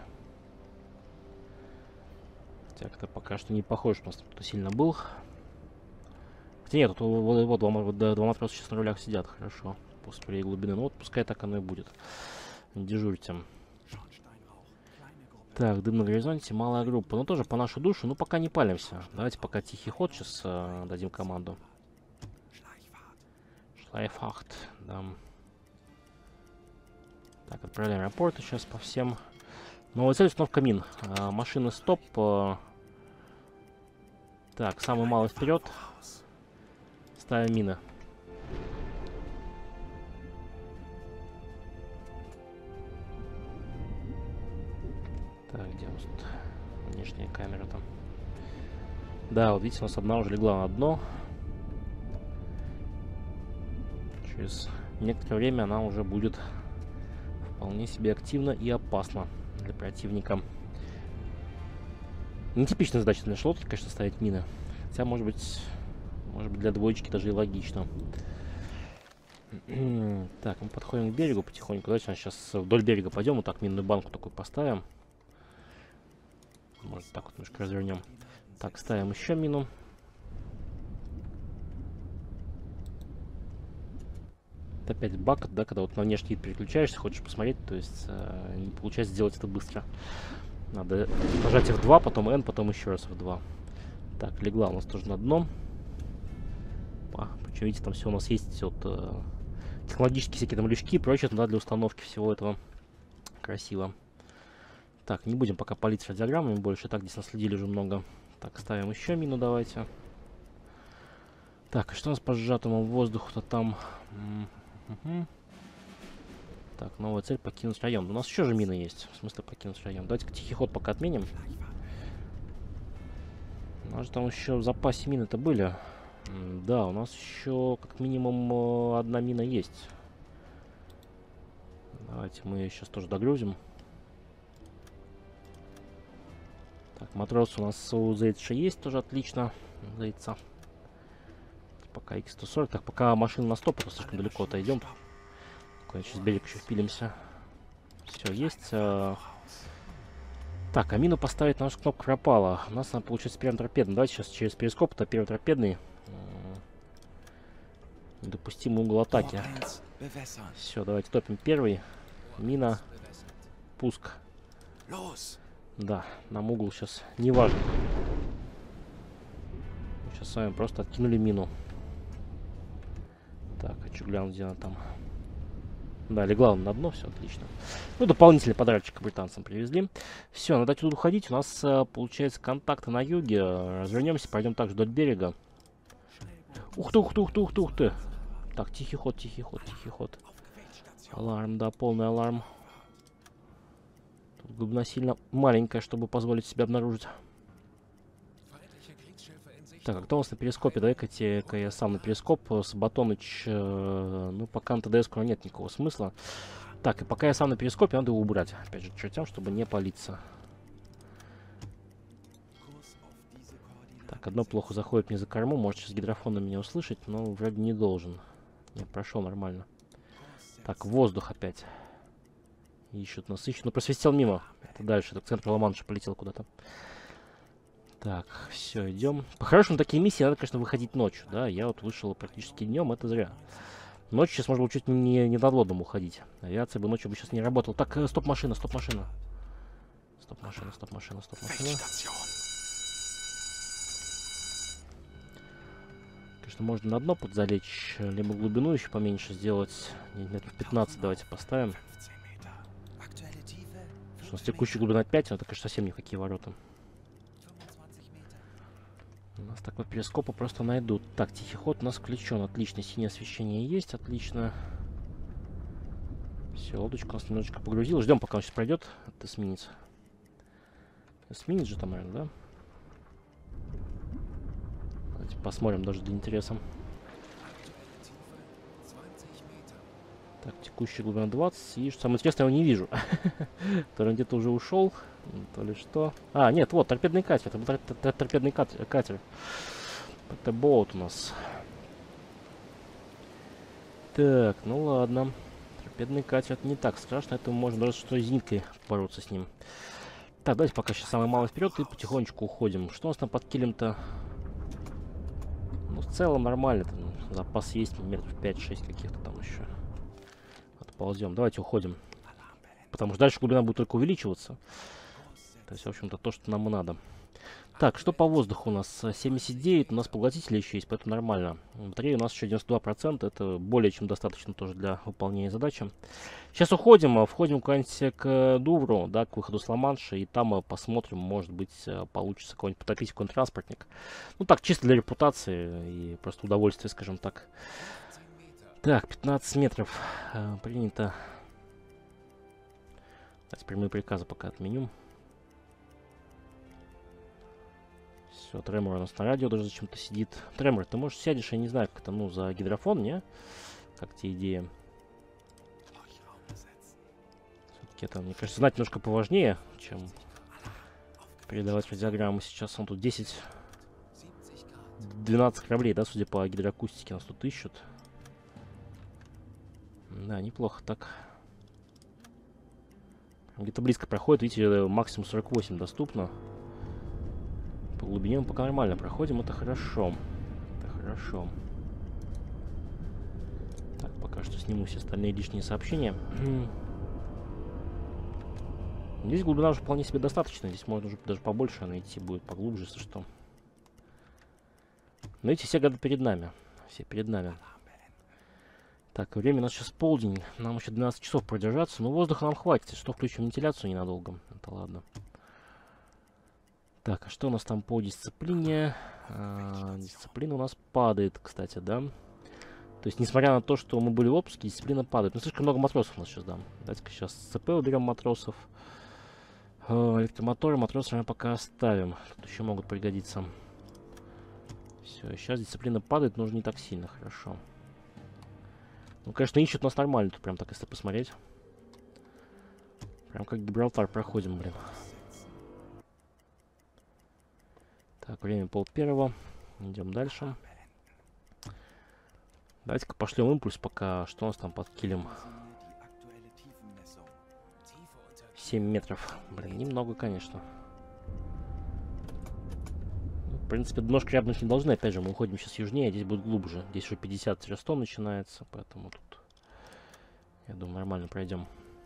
Хотя как-то пока что не похоже, что у нас кто-то сильно был. Хотя нет, тут вот, вот, вот два, два матроса сейчас на рулях сидят, хорошо. После своей глубины. Ну вот пускай так оно и будет. Дежурьте. Так, дым на горизонте, малая группа. Ну тоже по нашу душу, ну пока не палимся. Давайте пока тихий ход сейчас э, дадим команду. Шлайфахт, да. Так, отправляем рапорты сейчас по всем. Новая цель — установка мин. Э, машины стоп. Э, так, самый малый вперед. Ставим мины. Так, где у нас тут внешняя камера там? Да, вот видите, у нас одна уже легла на дно. Через некоторое время она уже будет вполне себе активна и опасна для противника. Нетипичная задача для шлотки, конечно, ставить мины. Хотя, может быть, может быть, для двоечки даже и логично. Так, мы подходим к берегу потихоньку. Давайте сейчас вдоль берега пойдем, вот так минную банку такую поставим. Может, так вот немножко развернем. Так, ставим еще мину. Это опять баг, да, когда вот на внешний вид переключаешься, хочешь посмотреть, то есть э, не получается сделать это быстро. Надо нажать эф два, потом N, потом еще раз эф два. Так, легла у нас тоже на дно. А, причем, видите, там все у нас есть вот э, технологические всякие там лючки и прочее, да, для установки всего этого. Красиво. Так, не будем пока палить с радиограммами больше, так здесь наследили уже много. Так, ставим еще мину, давайте. Так, и что у нас по сжатому воздуху-то там? Угу. Так, новая цель — покинуть район. У нас еще же мины есть. В смысле покинуть район? Давайте-ка тихий ход пока отменим. У нас же там еще в запасе мины-то были. Да, у нас еще как минимум одна мина есть. Давайте мы ее сейчас тоже догрузим. Так, матрос у нас у Зейдша есть, тоже отлично. Зейдца. Пока икс сто сорок. Так, пока машина на стоп, а то слишком далеко отойдем. Сейчас берег еще впилимся. Все, есть. Так, а мину поставить наша кнопка пропала. У нас она получается первым торпедным. Давайте сейчас через перископ, это первый торпедный. Недопустимый угол атаки. Все, давайте топим первый. Мина. Пуск. Да, нам угол сейчас не важен. Сейчас с вами просто откинули мину. Так, хочу глянуть, где она там. Да, легла на дно, все отлично. Ну, дополнительный подарочек британцам привезли. Все, надо отсюда уходить. У нас, получается, контакты на юге. Развернемся, пойдем также вдоль берега. Ух ты, ух ты, ух ты, ух ты, ух ты. Так, тихий ход, тихий ход, тихий ход. Аларм, да, полный аларм. Тут глубина сильно маленькая, чтобы позволить себя обнаружить. Так, а кто у нас на перископе? Давай-ка я сам на перископ. Сабатоныч, э, ну, пока на тэ дэ эс-ку нет никакого смысла. Так, и пока я сам на перископе, надо его убрать. Опять же, чертям, чтобы не палиться. Так, одно плохо заходит мне за корму. Может, сейчас гидрофон меня услышать, но вроде не должен. Нет, прошел нормально. Так, воздух опять. Ищут нас, ищут. Ну, просвистел мимо. Это дальше, это к центру Ла-Манша полетел куда-то. Так, все, идем. По-хорошему, такие миссии надо, конечно, выходить ночью, да. Я вот вышел практически днем, это зря. Ночью сейчас можно чуть не, не над лодом уходить. Авиация бы ночью бы сейчас не работала. Так, э, стоп-машина, стоп-машина. Стоп-машина, стоп-машина, стоп-машина. Конечно, можно на дно подзалечь, либо глубину еще поменьше сделать. Метров пятнадцать давайте поставим. У нас текущая глубина пять, но это, конечно, совсем никакие ворота. У нас такой перископа просто найдут. Так, тихий ход у нас включен. Отлично, синее освещение есть, отлично. Все, лодочку у нас немножечко погрузил. Ждем, пока он сейчас пройдет. Это эсминец. Эсминец же там, наверное, да? Давайте посмотрим даже для интереса. Так, текущая глубина двадцать. И что самое интересное, я его не вижу. То ли где-то уже ушел, то ли что. А, нет, вот, торпедный катер. Это был тор тор торпедный катер. катер. Это боут у нас. Так, ну ладно. Торпедный катер, это не так страшно. Это можно даже что зениткой бороться с ним. Так, давайте пока сейчас самое малое вперед и потихонечку уходим. Что у нас там под килем-то? Ну, в целом нормально. Там запас есть, метров пять-шесть каких-то там еще. Отползем. Давайте уходим. Потому что дальше глубина будет только увеличиваться. То есть, в общем-то, то, что нам и надо. Так, что по воздуху у нас? семьдесят девять, у нас поглотители еще есть, поэтому нормально. Батарея у нас еще девяносто два процента, это более чем достаточно тоже для выполнения задачи. Сейчас уходим, входим куда-нибудь к Дувру, да, к выходу с Ла-Манша, и там мы посмотрим, может быть, получится какой-нибудь потопить какой-нибудь транспортник. Ну так, чисто для репутации и просто удовольствия, скажем так. Так, пятнадцать метров э, принято. Давайте прямые приказы пока отменю. Все, Тремор у нас на радио даже зачем-то сидит. Тремор, ты, может, сядешь, я не знаю, как это, ну, за гидрофон, не? Как тебе идея? Все-таки это, мне кажется, знать немножко поважнее, чем передавать радиограммы. Сейчас он тут десять-двенадцать кораблей, да, судя по гидроакустике, нас тут ищут. Да, неплохо так. Где-то близко проходит, видите, максимум сорок восемь доступно. По глубине мы пока нормально проходим, это хорошо. Это хорошо. Так, пока что сниму все остальные лишние сообщения. Здесь глубина уже вполне себе достаточно. Здесь можно уже даже побольше найти будет, поглубже, если что. Но эти все гады перед нами. Все перед нами. Так, время у нас сейчас полдень. Нам еще двенадцать часов продержаться. Но воздуха нам хватит. Если что, включим вентиляцию ненадолго. Это ладно. Так, а что у нас там по дисциплине? А, дисциплина у нас падает, кстати, да? То есть, несмотря на то, что мы были в отпуске, дисциплина падает. Но слишком много матросов у нас сейчас, да. Давайте-ка сейчас с ЦП уберем матросов. А, электромоторы, матросы мы пока оставим. Тут еще могут пригодиться. Все, сейчас дисциплина падает, но уже не так сильно, хорошо. Ну, конечно, ищут нас нормально, тут прям так, если посмотреть. Прям как Гибралтар проходим, блин. Так, время пол первого. Идем дальше. Давайте-ка пошлем импульс пока. Что у нас там под килем? семь метров. Блин, немного, конечно. Ну, в принципе, ножка рябнуть не должны. Опять же, мы уходим сейчас южнее, а здесь будет глубже. Здесь уже пятьдесят сто начинается, поэтому тут, я думаю, нормально пройдем.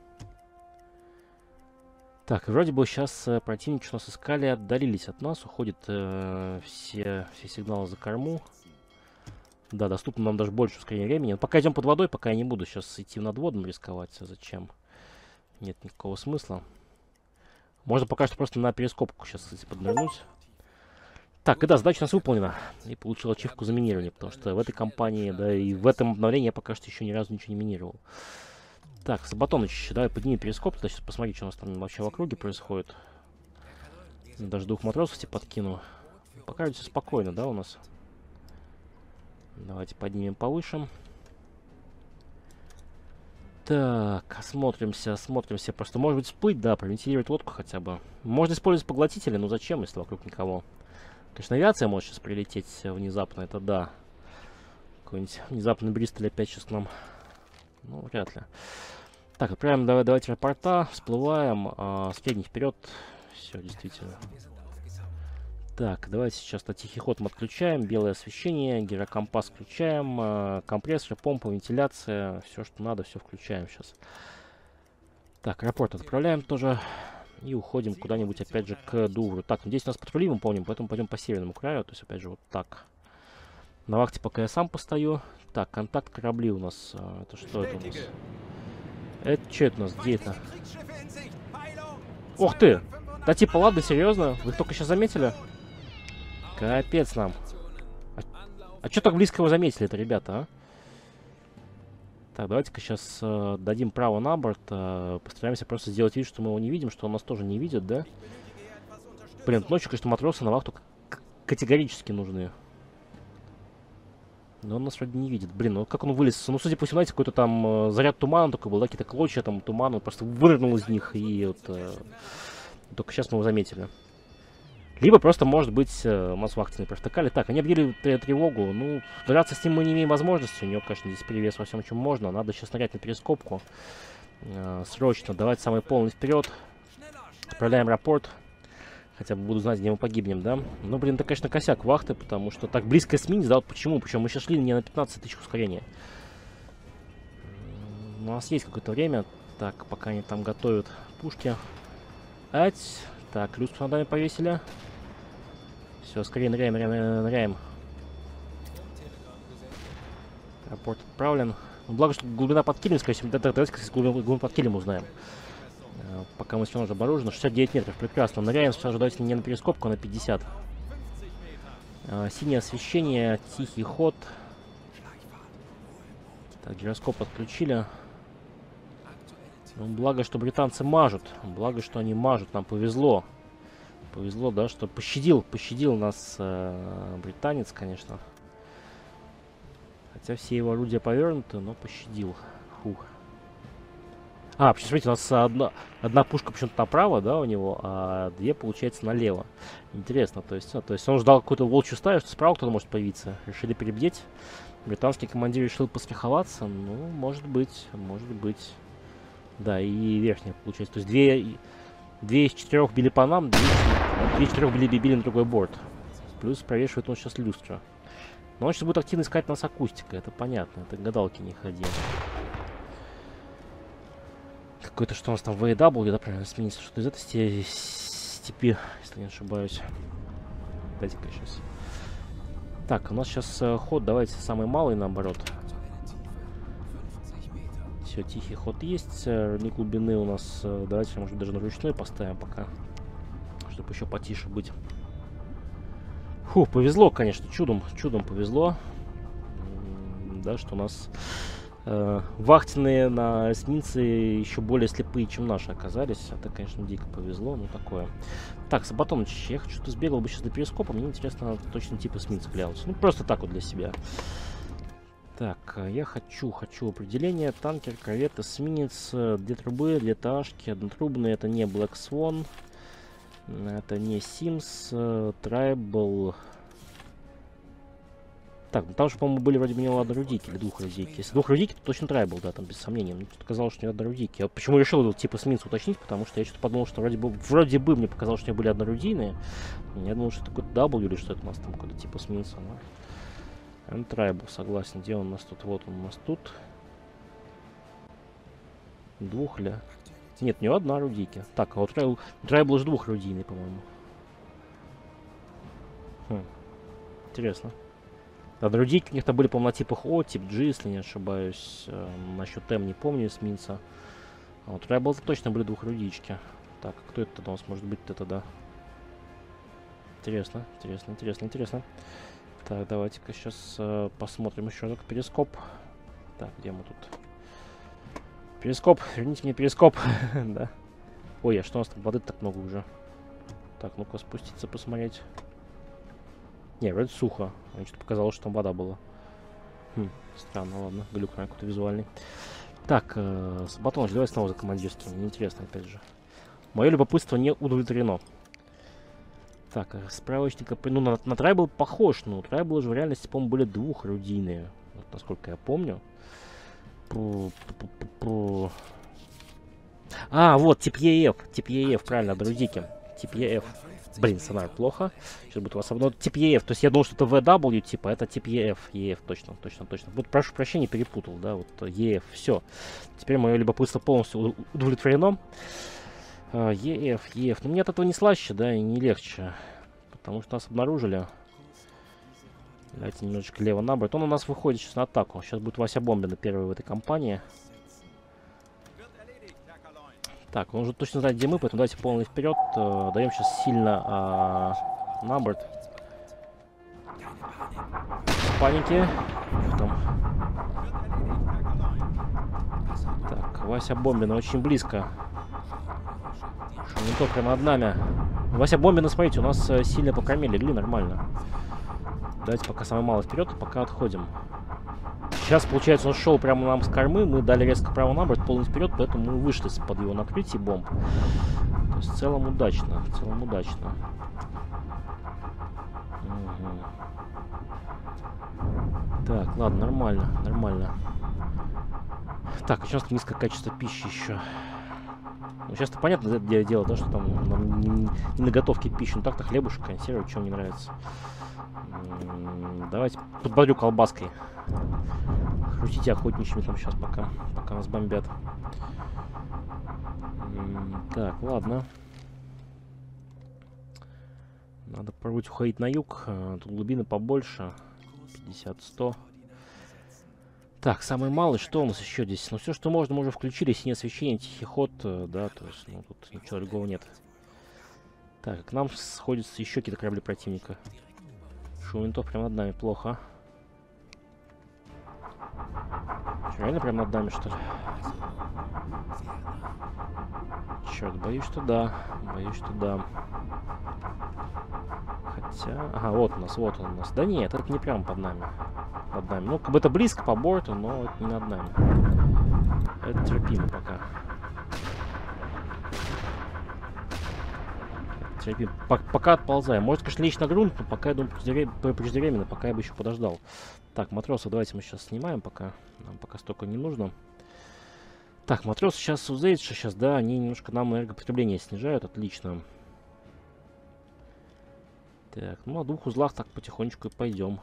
Так, вроде бы сейчас э, противники, что нас искали, отдалились от нас. Уходят э, все, все сигналы за корму. Да, доступно нам даже больше ускорения времени. Но пока идем под водой, пока я не буду сейчас идти над водом рисковать. Зачем? Нет никакого смысла. Можно пока что просто на перископку сейчас, кстати, поднырнуть. Так, и да, задача у нас выполнена. И получил ачивку заминирования, потому что в этой кампании, да, и в этом обновлении я пока что еще ни разу ничего не минировал. Так, Сабатоныч, давай подними перископ, сейчас посмотри, что у нас там вообще в округе происходит. Даже двух матросов тебе подкину. Пока все спокойно, да, у нас? Давайте поднимем повыше. Так, осмотримся, осмотримся. Просто, может быть, всплыть, да, провентилировать лодку хотя бы. Можно использовать поглотители, но зачем, если вокруг никого? Конечно, авиация может сейчас прилететь внезапно, это да. Какой-нибудь внезапный Бристоль опять сейчас к нам. Ну, вряд ли. Так, отправим, давай, давайте рапорта, всплываем, а, средний вперед. Все, действительно. Так, давайте сейчас на тихий ход мы отключаем, белое освещение, гирокомпас включаем, а, компрессор, помпа, вентиляция, все, что надо, все включаем сейчас. Так, рапорт отправляем тоже и уходим куда-нибудь опять же к Дувру. Так, ну здесь у нас патрули, мы помним, поэтому пойдем по северному краю, то есть опять же вот так. На вахте пока я сам постою. Так, контакт корабли у нас. А, это что это у нас? Это что это у нас? Где это? Ух ты! Да типа, ладно, серьезно? Вы их только сейчас заметили? Капец нам. А, а что так близко его заметили-то, ребята, а? Так, давайте-ка сейчас э, дадим право на борт. Э, постараемся просто сделать вид, что мы его не видим, что он нас тоже не видит, да? Блин, ночью, конечно, матросы на вахту категорически нужны. Но он нас вроде не видит. Блин, ну как он вылез? Ну, судя по всему, знаете, какой-то там э, заряд тумана такой был, да, какие-то клочья там тумана, он просто вынырнул из них, и вот... Э, только сейчас мы его заметили. Либо просто, может быть, э, у нас вахтенные провтыкали. Так, они объявили тревогу. Ну, драться с ним мы не имеем возможности. У него, конечно, здесь перевес во всем, чем можно. Надо сейчас нырять на перископку. Э, срочно. Давайте самый полный вперед. Отправляем рапорт. Хотя бы буду знать, где мы погибнем, да? Ну, блин, это, конечно, косяк вахты, потому что так близко эсминец, да? Вот почему? Причем мы сейчас шли не на пятнадцать тысяч ускорения. У нас есть какое-то время. Так, пока они там готовят пушки. Ать. Так, люстру над нами повесили. Все, скорее ныряем, ныряем, ныряем. Рапорт отправлен. Ну, благо, что глубина под килем, скорее всего. Давайте, кстати, глубину, глубину под килем узнаем. Пока мы все равно оборужены. шестьдесят девять метров, прекрасно. Ныряем сразу, давайте не на перископку, а на пятьдесят. А, синее освещение, тихий ход. Так, гироскоп отключили. Ну, благо, что британцы мажут. Благо, что они мажут. Нам повезло. Повезло, да, что пощадил, пощадил нас э, британец, конечно. Хотя все его орудия повернуты, но пощадил. Фух. А, почему, смотрите, у нас одна, одна пушка почему-то направо, да, у него, а две, получается, налево. Интересно, то есть, а, то есть он ждал какую-то волчью стаю, что справа кто-то может появиться. Решили перебдеть. Британский командир решил постраховаться. Ну, может быть, может быть. Да, и верхняя, получается. То есть две, две из четырех били по нам, две, две из четырех били, били на другой борт. Плюс провешивает он сейчас люстру. Но он сейчас будет активно искать нас акустика, это понятно. Это гадалки не ходи. Какой-то, что у нас там, ви эй дабл ю, да, правильно, сменится, что-то из этой степи, если не ошибаюсь. Дайте-ка сейчас. Так, у нас сейчас э, ход, давайте самый малый, наоборот. Все, тихий ход есть. Э, ни глубины у нас, э, давайте, может, даже на ручной поставим пока, чтобы еще потише быть. Фу, повезло, конечно, чудом, чудом повезло. М да, что у нас... Uh, вахтенные на эсминце еще более слепые, чем наши оказались. Это, конечно, дико повезло, но такое. Так, Сабатоныч, я что-то сбегал бы сейчас до перископа. Мне интересно точно тип эсминца глянуть. Ну, просто так вот для себя. Так, я хочу, хочу определение. Танкер, корвет, эсминец. Две трубы, две ташки. Однотрубные, это не Black Swan. Это не Sims. Tribal... Так, ну там же, по-моему, были вроде бы у него однорудийки или двухрудийки. Если двухрудийки, то точно трайбл, да, там без сомнений. Мне тут казалось, что у него однорудийки. Я почему решил его типа эсминца уточнить, потому что я что-то подумал, что вроде бы, вроде бы мне показалось, что у него были однорудийные. Я думал, что это какой-то W или что это у нас там, какой-то типа эсминца. Но... Трайбл, согласен. Где он у нас тут? Вот он у нас тут. Двух ли? Нет, у него одна орудийка. Так, а вот трайбл, трайбл же двухрудийный, по-моему. Хм. Интересно. А другие у них-то были, по-моему, на типах О, тип G, если не ошибаюсь. Э, насчет М не помню, эсминца. А вот Трайбл точно были двухрудички. Так, кто это тогда у нас может быть это, да? Интересно, интересно, интересно, интересно. Так, давайте-ка сейчас э, посмотрим еще раз перископ. Так, где мы тут? Перископ, верните мне перископ. Да. Ой, а что у нас там воды так много уже? Так, ну-ка спуститься, посмотреть. Не, вроде сухо. Мне что-то показалось, что там вода была. Хм, странно, ладно. Глюк, наверное, какой-то визуальный. Так, э, Сабатоныч, давай снова за командирским. Мне интересно, опять же. Мое любопытство не удовлетворено. Так, справочника... Ну, на, на Трайбл похож, но у Трайбла же в реальности, по-моему, были двухрудийные. Вот, насколько я помню. Пу -пу -пу -пу. А, вот, тип Е Ф. Тип Е Ф, правильно, однорудийки. Тип Е Ф. Блин, сценарий плохо. Сейчас будет у вас одно. Тип Е Ф. То есть я думал, что это ви дабл ю типа, это тип Е Ф. Е Ф, точно, точно, точно. Вот прошу прощения, перепутал, да, вот Е Ф. Все. Теперь мое любопытство полностью удовлетворено. Е Ф, Е Ф. Но мне от этого не слаще, да, и не легче. Потому что нас обнаружили. Давайте немножечко лево набрать. Он у нас выходит сейчас на атаку. Сейчас будет Вася Бомбина первый в этой кампании. Так, он уже точно знает, где мы, поэтому давайте полный вперед. Э, даем сейчас сильно э, на борт. Паники. Там. Так, Вася Бомбина очень близко. Шументов прямо над нами. Вася Бомбина, смотрите, у нас э, сильно по корме легли, нормально. Давайте пока самое мало вперед, пока отходим. Сейчас, получается, он шел прямо нам с кормы, мы дали резко право на борт, полный вперед, поэтому мы вышли под его накрытие бомб. То есть в целом удачно, в целом удачно. Угу. Так, ладно, нормально, нормально. Так, еще у нас низкое качество пищи еще. Ну, сейчас-то понятно, где дело, да, что там нам не, не на готовке пищи, но так-то хлебушек, консервы, что мне нравится. М-м, давайте подбодрю колбаской. Крутите охотничьими там сейчас, пока, пока нас бомбят. М-м, так, ладно. Надо пробовать уходить на юг. Тут глубины побольше. пятьдесят сто. Так, самый малый, что у нас еще здесь? Ну, все, что можно, мы уже включили. Синее освещение, тихий ход, да, то есть, ну, тут ничего другого нет. Так, к нам сходятся еще какие-то корабли противника. Шументов прямо над нами, плохо. Что, реально прямо над нами, что ли? Черт, боюсь, что да. Боюсь, что да. Хотя... Ага, вот у нас, вот он у нас. Да нет, это не прямо под нами. Под нами. Ну, как бы это близко по борту, но это не над нами. Это терпимо пока. Терпимо. Пока отползаем. Может, конечно, лечь на грунт, но пока, я думаю, преждевременно, пока я бы еще подождал. Так, матросов давайте мы сейчас снимаем пока. Нам пока столько не нужно. Так, матросы сейчас у Зейдша сейчас, да, они немножко нам энергопотребление снижают. Отлично. Так, ну, о двух узлах так потихонечку и пойдем.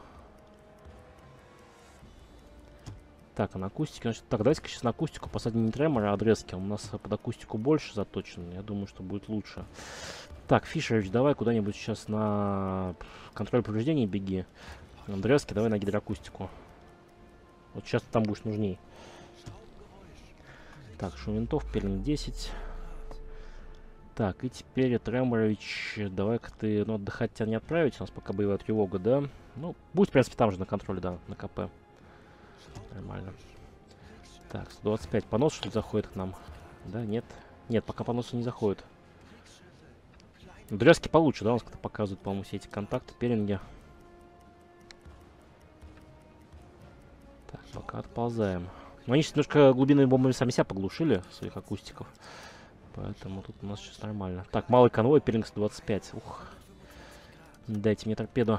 Так, а на акустике, значит, так, давайте-ка сейчас на акустику посадим не тремор, а адрески. У нас под акустику больше заточен. Я думаю, что будет лучше. Так, Фишерович, давай куда-нибудь сейчас на контроль повреждений беги. Адрески, давай на гидроакустику. Вот сейчас ты там будешь нужней. Так, Шументов, Перлинг десять. Так, и теперь Треморович, давай-ка ты, ну, отдыхать тебя не отправить, у нас пока боевая тревога, да? Ну, будь, в принципе, там же на контроле, да, на КП. Нормально. Так, сто двадцать пять. Понос, что ли, заходит к нам? Да, нет? Нет, пока поносы не заходит. Дрезки получше, да, у нас как-то показывают, по-моему, все эти контакты, перлинги. Так, пока отползаем. Но они сейчас немножко глубинными бомбами сами себя поглушили, своих акустиков. Поэтому тут у нас сейчас нормально. Так, малый конвой, перлинг сто двадцать пять. Ух. Дайте мне торпеду.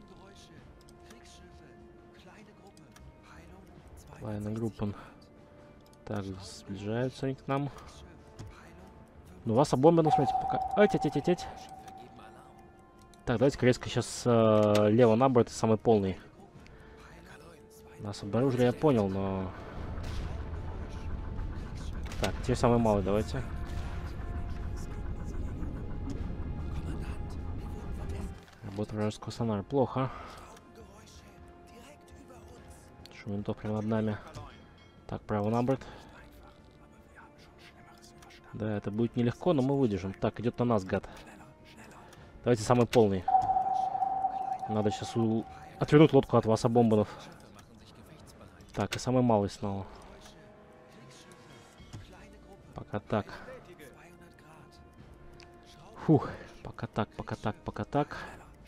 Лайна группан. Так, сближаются они к нам. Ну, вас обомбено, смотрите, пока... Ать, ать, ать, ать. Так, давайте резко сейчас э, лево на борт, самый полный. Нас обнаружили, я понял, но... Так, теперь самый малый, давайте. Работа вражеского сонара. Плохо. Шументов прямо над нами. Так, право на борт. Да, это будет нелегко, но мы выдержим. Так, идет на нас, гад. Давайте самый полный. Надо сейчас у... отвернуть лодку от вас, обомбанов. Так, и самый малый снова. Пока так. Фух. Пока так, пока так, пока так.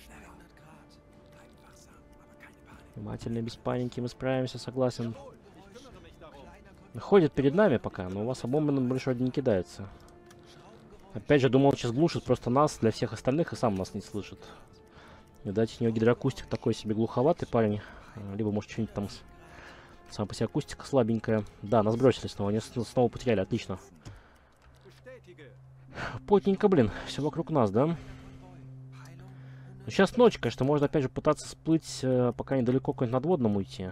Внимательно, без паники, мы справимся, согласен. Ходит перед нами пока, но у вас обомбанным больше вроде не кидается. Опять же, думал, сейчас глушит просто нас для всех остальных и сам нас не слышит. Видать, у него гидроакустик такой себе глуховатый парень. Либо, может, что-нибудь там... Сама по себе акустика слабенькая. Да, нас бросили снова, они снова потеряли, отлично. Плотненько, блин, все вокруг нас, да? Ну, сейчас ночь, конечно, можно опять же пытаться всплыть, э, пока недалеко к надводному уйти.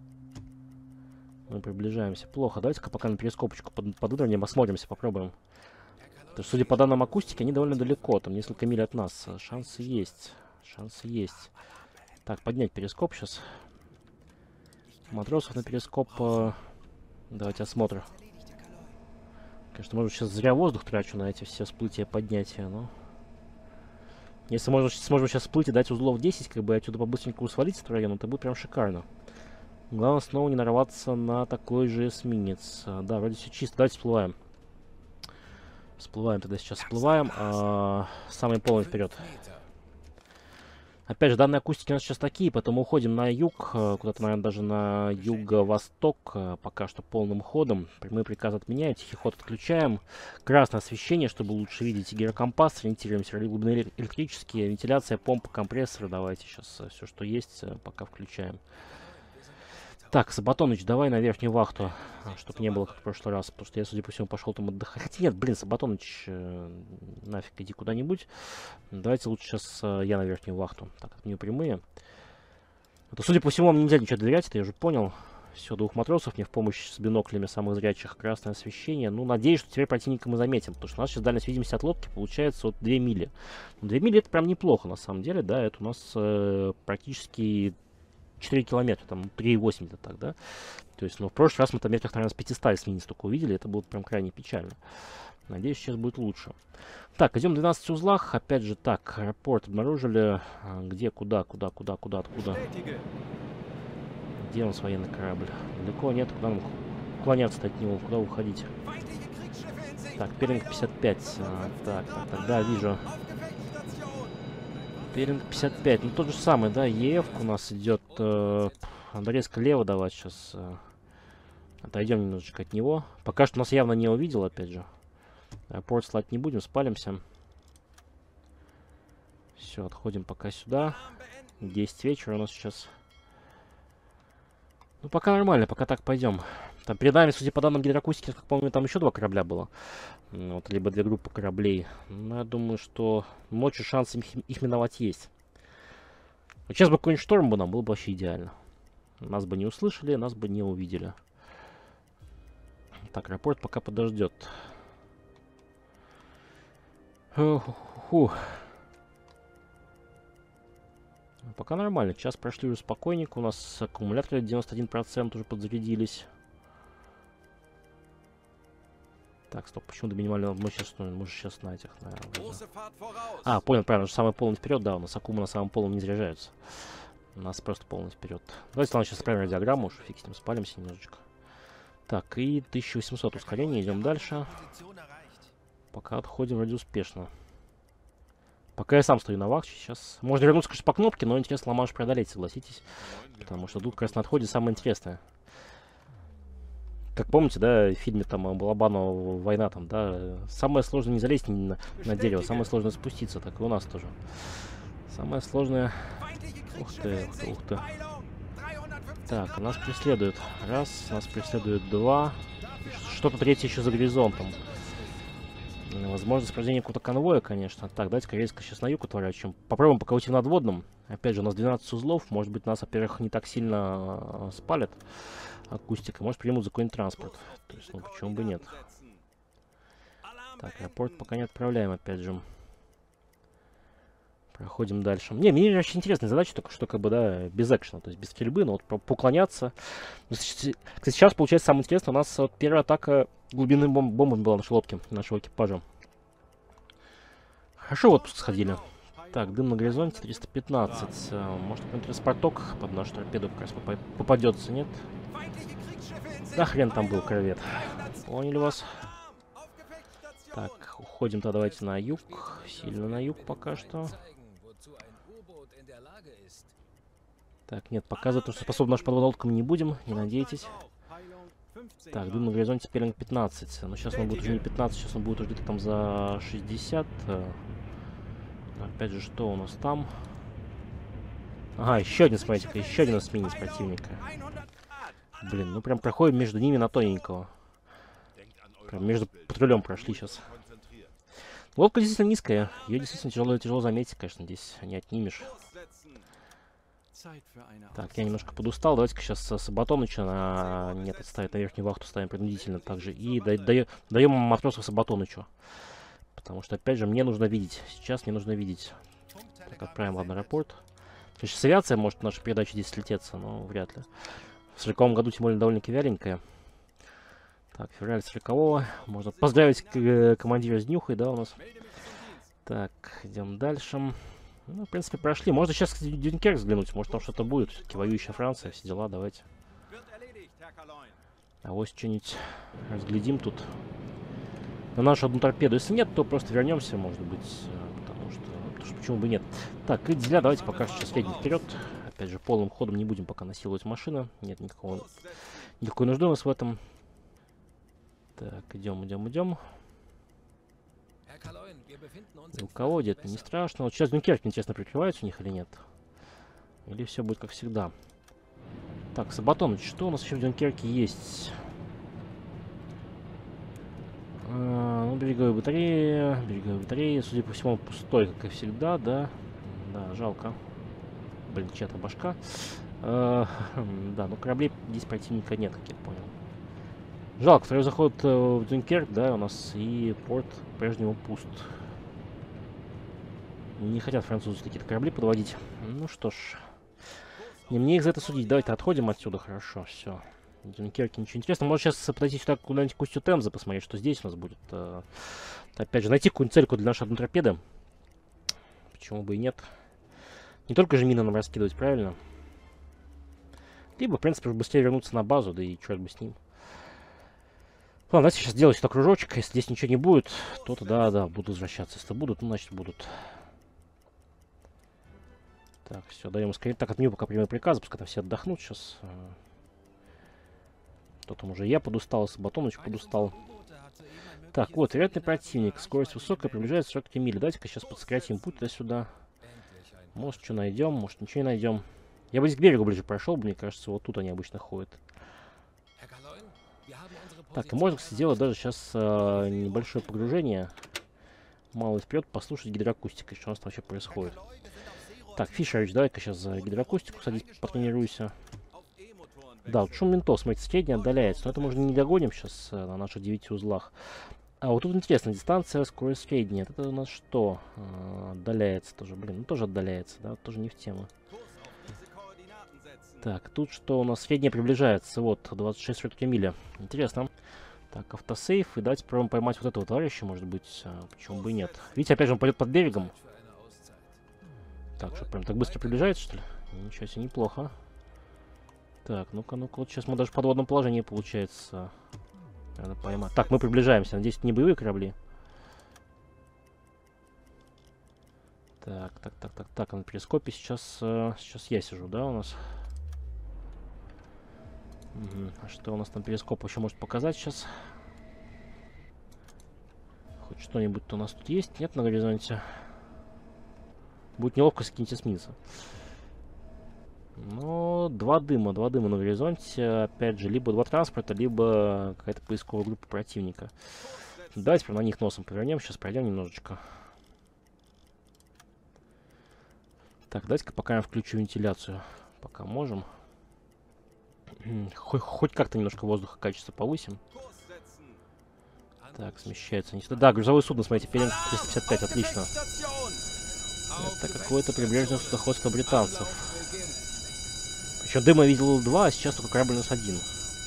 Мы приближаемся. Плохо. Давайте-ка пока на перископочку под, под уровнем осмотримся, попробуем. Потому что, судя по данным акустики, они довольно далеко. Там несколько миль от нас. Шансы есть. Шансы есть. Так, поднять перископ сейчас. Матросов на перископ. Э, давайте осмотр. Конечно, может, сейчас зря воздух трачу на эти все всплытия, поднятия, но... Если можно, сможем сейчас всплыть и дать узлов десять, как бы отсюда по-быстренькому свалить с этого района, это будет прям шикарно. Главное снова не нарваться на такой же эсминец. А, да, вроде все чисто. Давайте всплываем. Всплываем тогда сейчас, всплываем. А, самый полный вперед. Опять же, данные акустики у нас сейчас такие, поэтому уходим на юг, куда-то, наверное, даже на юго-восток, пока что полным ходом. Прямые приказы отменяем, тихий ход отключаем. Красное освещение, чтобы лучше видеть. Гирокомпас, ориентируемся, глубины электрические, вентиляция, помпа, компрессор. Давайте сейчас все, что есть, пока включаем. Так, Сабатоныч, давай на верхнюю вахту, чтобы не было как в прошлый раз, потому что я, судя по всему, пошел там отдыхать. Хотя нет, блин, Сабатоныч, э, нафиг, иди куда-нибудь. Давайте лучше сейчас э, я на верхнюю вахту. Так, отменю прямые. Это, судя по всему, вам нельзя ничего доверять, это я уже понял. Все, двух матросов мне в помощь с биноклями самых зрячих, красное освещение. Ну, надеюсь, что теперь противника мы заметим, потому что у нас сейчас дальность видимости от лодки получается вот две мили. две мили это прям неплохо, на самом деле, да, это у нас э, практически... четыре километра, там три восемь где-то так, да? То есть, ну, в прошлый раз мы там метрах, наверное, с пятисот эсминец только увидели, это было прям крайне печально. Надеюсь, сейчас будет лучше. Так, идем в двенадцати узлах, опять же, так, аэропорт обнаружили, где, куда, куда, куда, куда, откуда? Где у нас военный корабль? Далеко нет, куда нам уклоняться от него, куда уходить? Так, Перлинг пятьдесят пять, а, так, так, так, да, вижу. Перлинг пятьдесят пять, ну тот же самый, да, ЕФ у нас идет, э, надо резко лево давать сейчас, э, отойдем немножечко от него, пока что нас явно не увидел, опять же, порт слать не будем, спалимся, все, отходим пока сюда, десять вечера у нас сейчас, ну пока нормально, пока так пойдем. Там перед нами, судя по данным гидроакустики, как помню, там еще два корабля было. Вот, либо две группы кораблей. Но я думаю, что ночью шанс их, их миновать есть. Вот сейчас бы какой-нибудь шторм бы нам было бы вообще идеально. Нас бы не услышали, нас бы не увидели. Так, аэропорт пока подождет. Фу. Пока нормально. Час прошли уже спокойненько. У нас аккумуляторы девяносто один процент уже подзарядились. Так, стоп, почему до минимального мы сейчас, ну, мы же сейчас на этих, наверное. А, понял, правильно, что самый полный вперед, да, у нас аккумы на самом полном не заряжаются. У нас просто полный вперед. Давайте ладно, сейчас отправим радиограмму, уж фиг с ним, спалимся немножечко. Так, и тысяча восемьсот ускорения, идем дальше. Пока отходим вроде успешно. Пока я сам стою на вахте, сейчас... Можно вернуться, конечно, по кнопке, но интересно Ла-Манш преодолеть, согласитесь. Потому что тут как раз на отходе самое интересное. Как помните, да, в фильме там Балабанова «Война», там, да, самое сложное не залезть на, на дерево, самое сложное спуститься, так и у нас тоже. Самое сложное... Ух ты, ух ты, ух ты. Так, нас преследуют. Раз, нас преследуют два. Что-то третье еще за горизонтом. Возможно, сопровождение какого-то конвоя, конечно. Так, давайте-ка резко сейчас на юг отворачиваем. Попробуем пока уйти надводным. Опять же, у нас двенадцать узлов. Может быть, нас, во-первых, не так сильно спалят акустика. Может, примут за какой-нибудь транспорт. То есть, ну, почему бы нет. Так, аэропорт пока не отправляем, опять же. Проходим дальше. Не, мне очень интересная задача, только что, как бы, да, без экшена, то есть без стрельбы, но вот поуклоняться. Кстати, сейчас, получается, самое интересное, у нас вот первая атака глубинными бом бомбами была нашей лодки, нашего экипажа. Хорошо в отпуск сходили. Так, дым на горизонте, триста пятнадцать. Может, какой-нибудь транспорток под нашу торпеду как раз попадется, нет? Да хрен там был корвет. Поняли вас. Так, уходим тогда давайте на юг. Сильно на юг пока что. Так, нет, показывать то, что способна наша подводная лодка, мы не будем, не надейтесь. Так, дым на горизонте Перлинг пятнадцать. Но сейчас он будет уже не пятнадцать, сейчас он будет уже где-то там за шестьдесят. Опять же, что у нас там? Ага, еще один, смотрите-ка, еще один эсминец противника. Блин, ну прям проходим между ними на тоненького. Прям между патрулем прошли сейчас. Лодка действительно низкая. Ее действительно тяжело, тяжело заметить, конечно, здесь не отнимешь. Так, я немножко подустал. Давайте-ка сейчас Сабатоныча на... Нет, отставить на верхнюю вахту ставим принудительно также. И даем матросов Сабатонычу. Потому что, опять же, мне нужно видеть. Сейчас мне нужно видеть. Так, отправим, ладно, аэропорт. Сейчас авиация может наша передача здесь слететься, но вряд ли. В сороковом году, тем более, довольно-таки вяленькая. Так, февраль сорокового. Можно поздравить э, командира с днюхой, да, у нас. Так, идем дальше. Ну, в принципе, прошли. Можно сейчас, кстати, Дюнкерк взглянуть. Может, там что-то будет. Все-таки воюющая Франция, все дела, давайте. А вот что-нибудь разглядим тут. На нашу одну торпеду. Если нет, то просто вернемся, может быть. Потому что, потому что почему бы нет. Так, и дизеля давайте пока что сейчас едем вперед. Опять же, полным ходом не будем пока насиловать машину. Нет никакого, никакой нужды у нас в этом. Так, идем, идем, идем. И у кого где-то не страшно. Вот сейчас Дюнкерк, интересно, прикрывается у них или нет? Или все будет как всегда? Так, Сабатоныч, что у нас еще в Дюнкерке есть? А, ну, береговые батареи. Береговые батареи, судя по всему, пустой, как и всегда, да? Да, жалко. Блин, чья-то башка. А, да, ну кораблей здесь противника нет, как я понял. Жалко, второй заход э, в Дюнкерк, да, у нас и порт по-прежнему пуст. Не хотят французы какие-то корабли подводить. Ну что ж. Не мне их за это судить. Давайте отходим отсюда, хорошо, все. В Дюнкерке ничего интересного. Может сейчас подойти сюда куда-нибудь к устью Темзы, посмотреть, что здесь у нас будет. Э, опять же, найти какую-нибудь цельку для нашей одной торпеды. Почему бы и нет. Не только же мины нам раскидывать, правильно? Либо, в принципе, быстрее вернуться на базу, да и черт бы с ним. Ладно, давайте сейчас сделаю сюда кружочек. Если здесь ничего не будет, то да, да, буду возвращаться. Если будут, ну, значит, будут. Так, все, даем скорее. Так, отменю пока прямые приказы, пускай там все отдохнут сейчас. Кто там уже? Я подустал, Сабатоныч подустал. Так, вот, вероятный противник. Скорость высокая, приближается сорок три мили. Давайте-ка сейчас подсократим путь туда-сюда. Может, что найдем, может, ничего не найдем. Я бы здесь к берегу ближе прошел, мне кажется, вот тут они обычно ходят. Так, и можно, кстати, сделать даже сейчас э, небольшое погружение. Мало вперед, послушать гидроакустикой, что у нас там вообще происходит. Так, Фишерич, давай-ка сейчас за гидроакустику садись, потренируйся. Да, вот шум винтов, смотрите, средний отдаляется. Но это мы уже не догоним сейчас э, на наших девяти узлах. А вот тут интересно, дистанция, скорость средняя. Это у нас что? Э, отдаляется тоже, блин, ну тоже отдаляется, да, вот тоже не в тему. Так, тут что у нас? Средняя приближается, вот, двадцать шесть сорок три мили. Интересно. Так, автосейф, и давайте попробуем поймать вот этого товарища, может быть, а, почему бы и нет. Видите, опять же он пойдет под берегом. Так, что, прям так быстро приближается, что ли? Ничего себе, неплохо. Так, ну-ка, ну-ка, вот сейчас мы даже в подводном положении, получается. Надо поймать. Так, мы приближаемся, надеюсь, это не боевые корабли. Так, так, так, так, так, на перископе сейчас, э, сейчас я сижу, да, у нас? Угу. А что у нас там перископ еще может показать сейчас? Хоть что-нибудь-то у нас тут есть? Нет на горизонте? Будет неловко скинуть эсминца. Но два дыма, два дыма на горизонте. Опять же, либо два транспорта, либо какая-то поисковая группа противника. Давайте прям на них носом повернем. Сейчас пройдем немножечко. Так, давайте-ка пока я включу вентиляцию. Пока можем. Хоть, хоть как-то немножко воздуха качество повысим. Так, смещается не сюда. Да, грузовое судно, смотрите, Пелен триста пятьдесят пять, отлично. Это какое-то прибрежное судоходство британцев. Причем дыма видел два, а сейчас только корабль у нас один.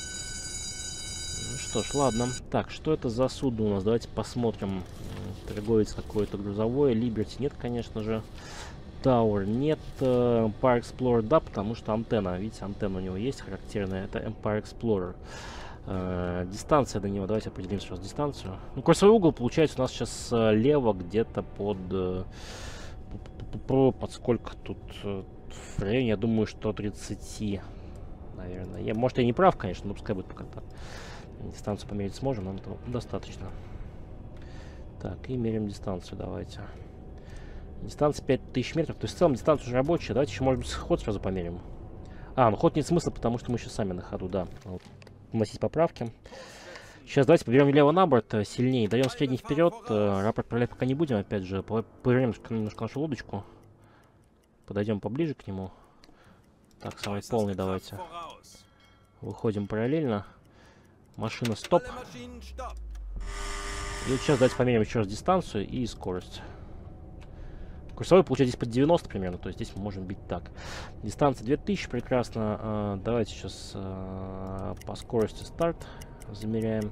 Ну что ж, ладно. Так, что это за судно у нас? Давайте посмотрим. Торговец какой-то грузовой. Liberty нет, конечно же. Tower нет. Empire Explorer, да, потому что антенна. Видите, антенна у него есть характерная. Это Empire Explorer. Uh, дистанция до него. Давайте определим сейчас дистанцию. Ну, курсовой угол получается у нас сейчас слева где-то под... Uh, под сколько тут? Uh, в районе, я думаю, что тридцать, наверное. Я, может, я не прав, конечно, но пускай будет пока так. Дистанцию померить сможем, нам этого достаточно. Так, и меряем дистанцию, давайте. Дистанция пять тысяч метров, то есть в целом дистанция уже рабочая. Давайте еще, может быть, ход сразу померим. А, ну ход нет смысла, потому что мы еще сами на ходу, да. Вот. Вносить поправки. Сейчас давайте поберем влево на борт, сильнее. Даем средний вперед. Рапорт отправлять пока не будем, опять же. Повернем немножко нашу лодочку. Подойдем поближе к нему. Так, самый полный давайте. Выходим параллельно. Машина стоп. И вот сейчас давайте померим еще раз дистанцию и скорость. Курсовой получается здесь под девяносто примерно, то есть здесь мы можем бить так. Дистанция две тысячи, прекрасно. А, давайте сейчас а, по скорости старт замеряем.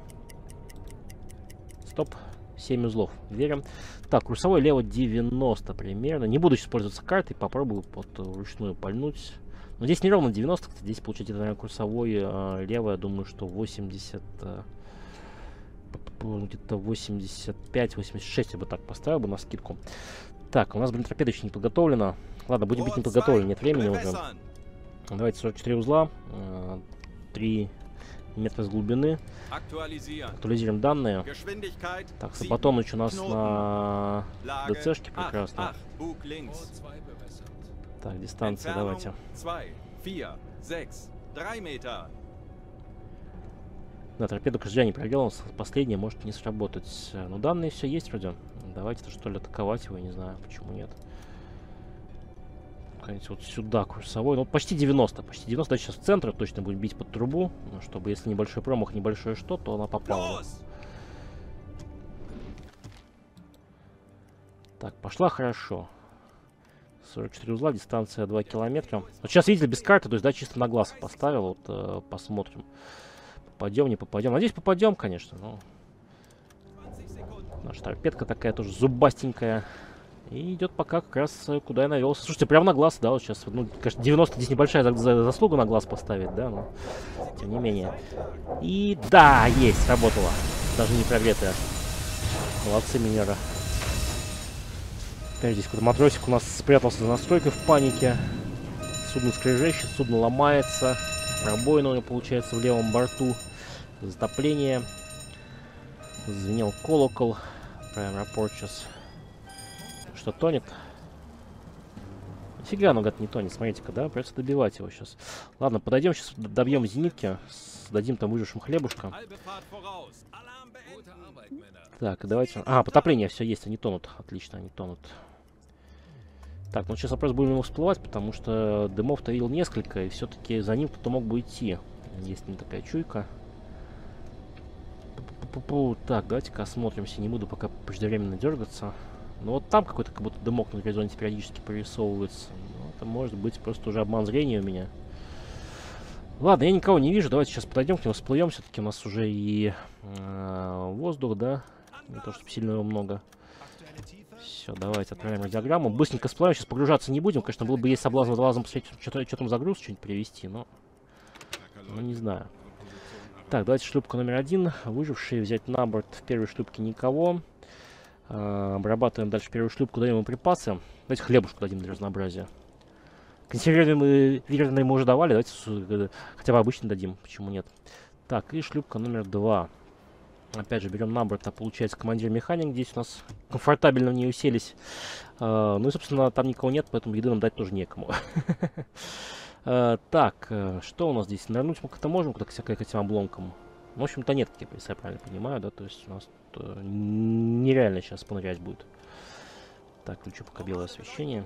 Стоп. семь узлов. Верим. Так, курсовой лево девяносто примерно. Не буду сейчас пользоваться картой, попробую под ручную пальнуть. Но здесь не ровно девяносто, кстати, здесь получается, наверное, курсовой а, лево, я думаю, что восемьдесят... А, где-то восемьдесят пять восемьдесят шесть я бы так поставил бы на скидку. Так, у нас, блин, торпеда еще не подготовлена. Ладно, будем бить не подготовлен, нет времени уже. Давайте сорок четыре узла, три метра с глубины. Актуализируем данные. Так, Сабатоныч у нас на ДЦшке, прекрасно. Так, дистанция, давайте. Да, торпеду, к сожалению, не проделал, последнее может не сработать. Но данные все есть вроде. Давайте-то что ли атаковать его, не знаю, почему нет. Вот сюда курсовой, ну почти девяносто, почти девяносто, сейчас в центр точно будем бить под трубу, ну, чтобы если небольшой промах, небольшое что, то она попала. Так, пошла хорошо. сорок четыре узла, дистанция два километра. Вот сейчас, видите, без карты, то есть, да, чисто на глаз поставил, вот, э, посмотрим. Попадем, не попадем. Надеюсь, попадем, конечно, но... Наша торпедка такая тоже зубастенькая. И идет пока как раз куда я навелся. Слушайте, прямо на глаз, да, вот сейчас, ну, конечно, девяносто здесь небольшая за за заслуга на глаз поставить, да, но тем не менее. И да, есть, сработало. Даже не прогретая. Молодцы, минеры. Опять здесь какой-то матросик у нас спрятался за настройкой в панике. Судно скрежещет, судно ломается. Пробоина у него получается в левом борту. Затопление. Звенел колокол. Prime Report сейчас. Что, тонет? Нифига, ну, гад, не тонет. Смотрите-ка, да? Придется добивать его сейчас. Ладно, подойдем сейчас, добьем зенитки. Дадим там выжившим хлебушка. Так, давайте... А, потопление все есть, они тонут. Отлично, они тонут. Так, ну сейчас вопрос будем его всплывать, потому что дымов-то видел несколько, и все-таки за ним кто-то мог бы идти. Есть не такая чуйка. Пу-пу-пу. Так, давайте-ка осмотримся, не буду пока преждевременно дергаться. Ну вот там какой-то как будто дымок на горизонте периодически прорисовывается. Ну, это может быть просто уже обман зрения у меня. Ладно, я никого не вижу, давайте сейчас подойдем к нему, всплывем. Все-таки у нас уже и э, воздух, да? Не то, чтобы сильно его много. Все, давайте отправим радиограмму. Быстренько всплывем, сейчас погружаться не будем. Конечно, было бы есть соблазн водолазом посмотреть, что, что там загруз, что-нибудь привезти, но... Ну, не знаю. Так, давайте шлюпку номер один. Выжившие, взять на борт. В первой шлюпке никого. Uh, обрабатываем дальше первую шлюпку, даем ему припасы. Давайте хлебушку дадим для разнообразия. Консервированные верные мы уже давали, давайте хотя бы обычно дадим, почему нет. Так, и шлюпка номер два. Опять же, берем на борт, а получается командир-механик. Здесь у нас комфортабельно в ней уселись. Uh, ну и, собственно, там никого нет, поэтому еды нам дать тоже некому. uh, так, uh, что у нас здесь? Нырнуть мы как-то можем, как всякое к этим обломкам. В общем-то нет, если я правильно понимаю, да, то есть у нас э, нереально сейчас понырять будет. Так, включу пока белое освещение.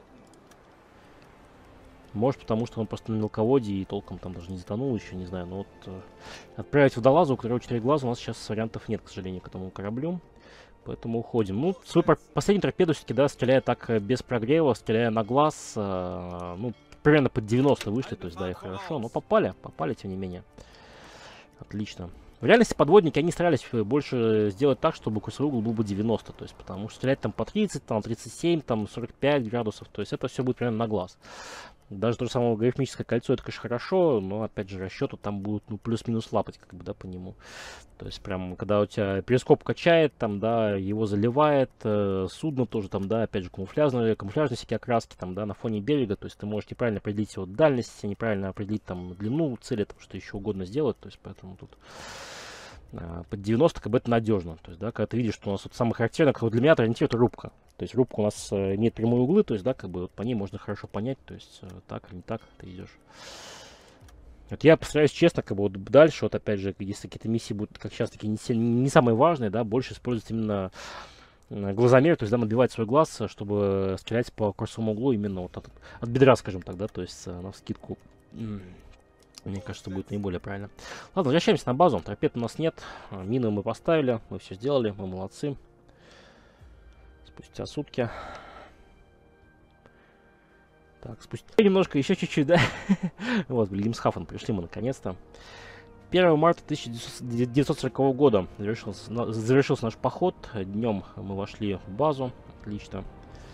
Может, потому что он просто на мелководье и толком там даже не затонул еще, не знаю. Но вот э, отправить водолазу, у которого четыре глаза, у нас сейчас вариантов нет, к сожалению, к этому кораблю. Поэтому уходим. Ну, свой последний торпеду все-таки, да, стреляя так без прогрева, стреляя на глаз, э, ну, примерно под девяносто вышли, то есть, да, и хорошо, но попали, попали, тем не менее. Отлично. В реальности подводники, они старались больше сделать так, чтобы курсовой угол был бы девяносто. То есть, потому что стрелять там по тридцать, там тридцать семь, там сорок пять градусов. То есть, это все будет примерно на глаз. Даже то же самое логарифмическое кольцо, это, конечно, хорошо, но, опять же, расчеты там будут, ну, плюс-минус лапать, как бы, да, по нему. То есть, прям, когда у тебя перископ качает, там, да, его заливает, э, судно тоже, там, да, опять же, камуфляжные, камуфляжные всякие окраски, там, да, на фоне берега, то есть, ты можешь неправильно определить его дальность, неправильно определить, там, длину цели, там, что еще угодно сделать, то есть, поэтому тут... Под девяносто как бы это надежно. То есть, да, когда ты видишь, что у нас вот самое характерное, как вот для меня это ориентир, это рубка. То есть рубка у нас э, имеет прямые углы, то есть, да, как бы вот по ней можно хорошо понять, то есть, э, так или не так ты идешь. Вот я постараюсь честно, как бы вот дальше, вот опять же, если какие-то миссии будут, как сейчас, такие не, не самые важные, да, больше использовать именно глазомер, то есть, да, набивать свой глаз, чтобы стрелять по курсовому углу именно вот от, от бедра, скажем так, да, то есть, э, навскидку. Мне кажется, будет наиболее правильно. Ладно, возвращаемся на базу. Торпед у нас нет. Мины мы поставили. Мы все сделали. Мы молодцы. Спустя сутки. Так, спустя немножко, еще чуть-чуть, да? Вот, в Вильгельмсхафен пришли мы наконец-то. первого марта тысяча девятьсот сорокового года завершился, завершился наш поход. Днем мы вошли в базу. Отлично.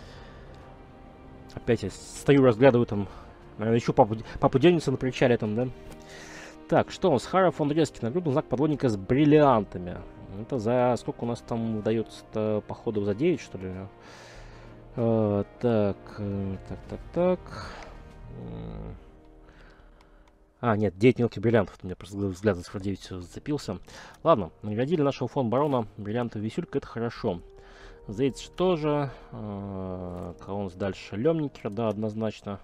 Опять я стою, разглядываю там. Наверное, еще папу, папу Дённиса на причале там, да? Так, что у нас? Хара фон Резки. Нагрудный знак подводника с бриллиантами. Это за... Сколько у нас там выдается походов? За девять, что ли? Uh, так, uh, так, так, так. Uh. А, нет, девять мелких бриллиантов. У меня просто взгляд за цифру девять зацепился. Ладно, наградили нашего фон барона бриллиантов висюлька, это хорошо. Зейдж тоже. Uh, кого у нас дальше? Лемникер, да, однозначно.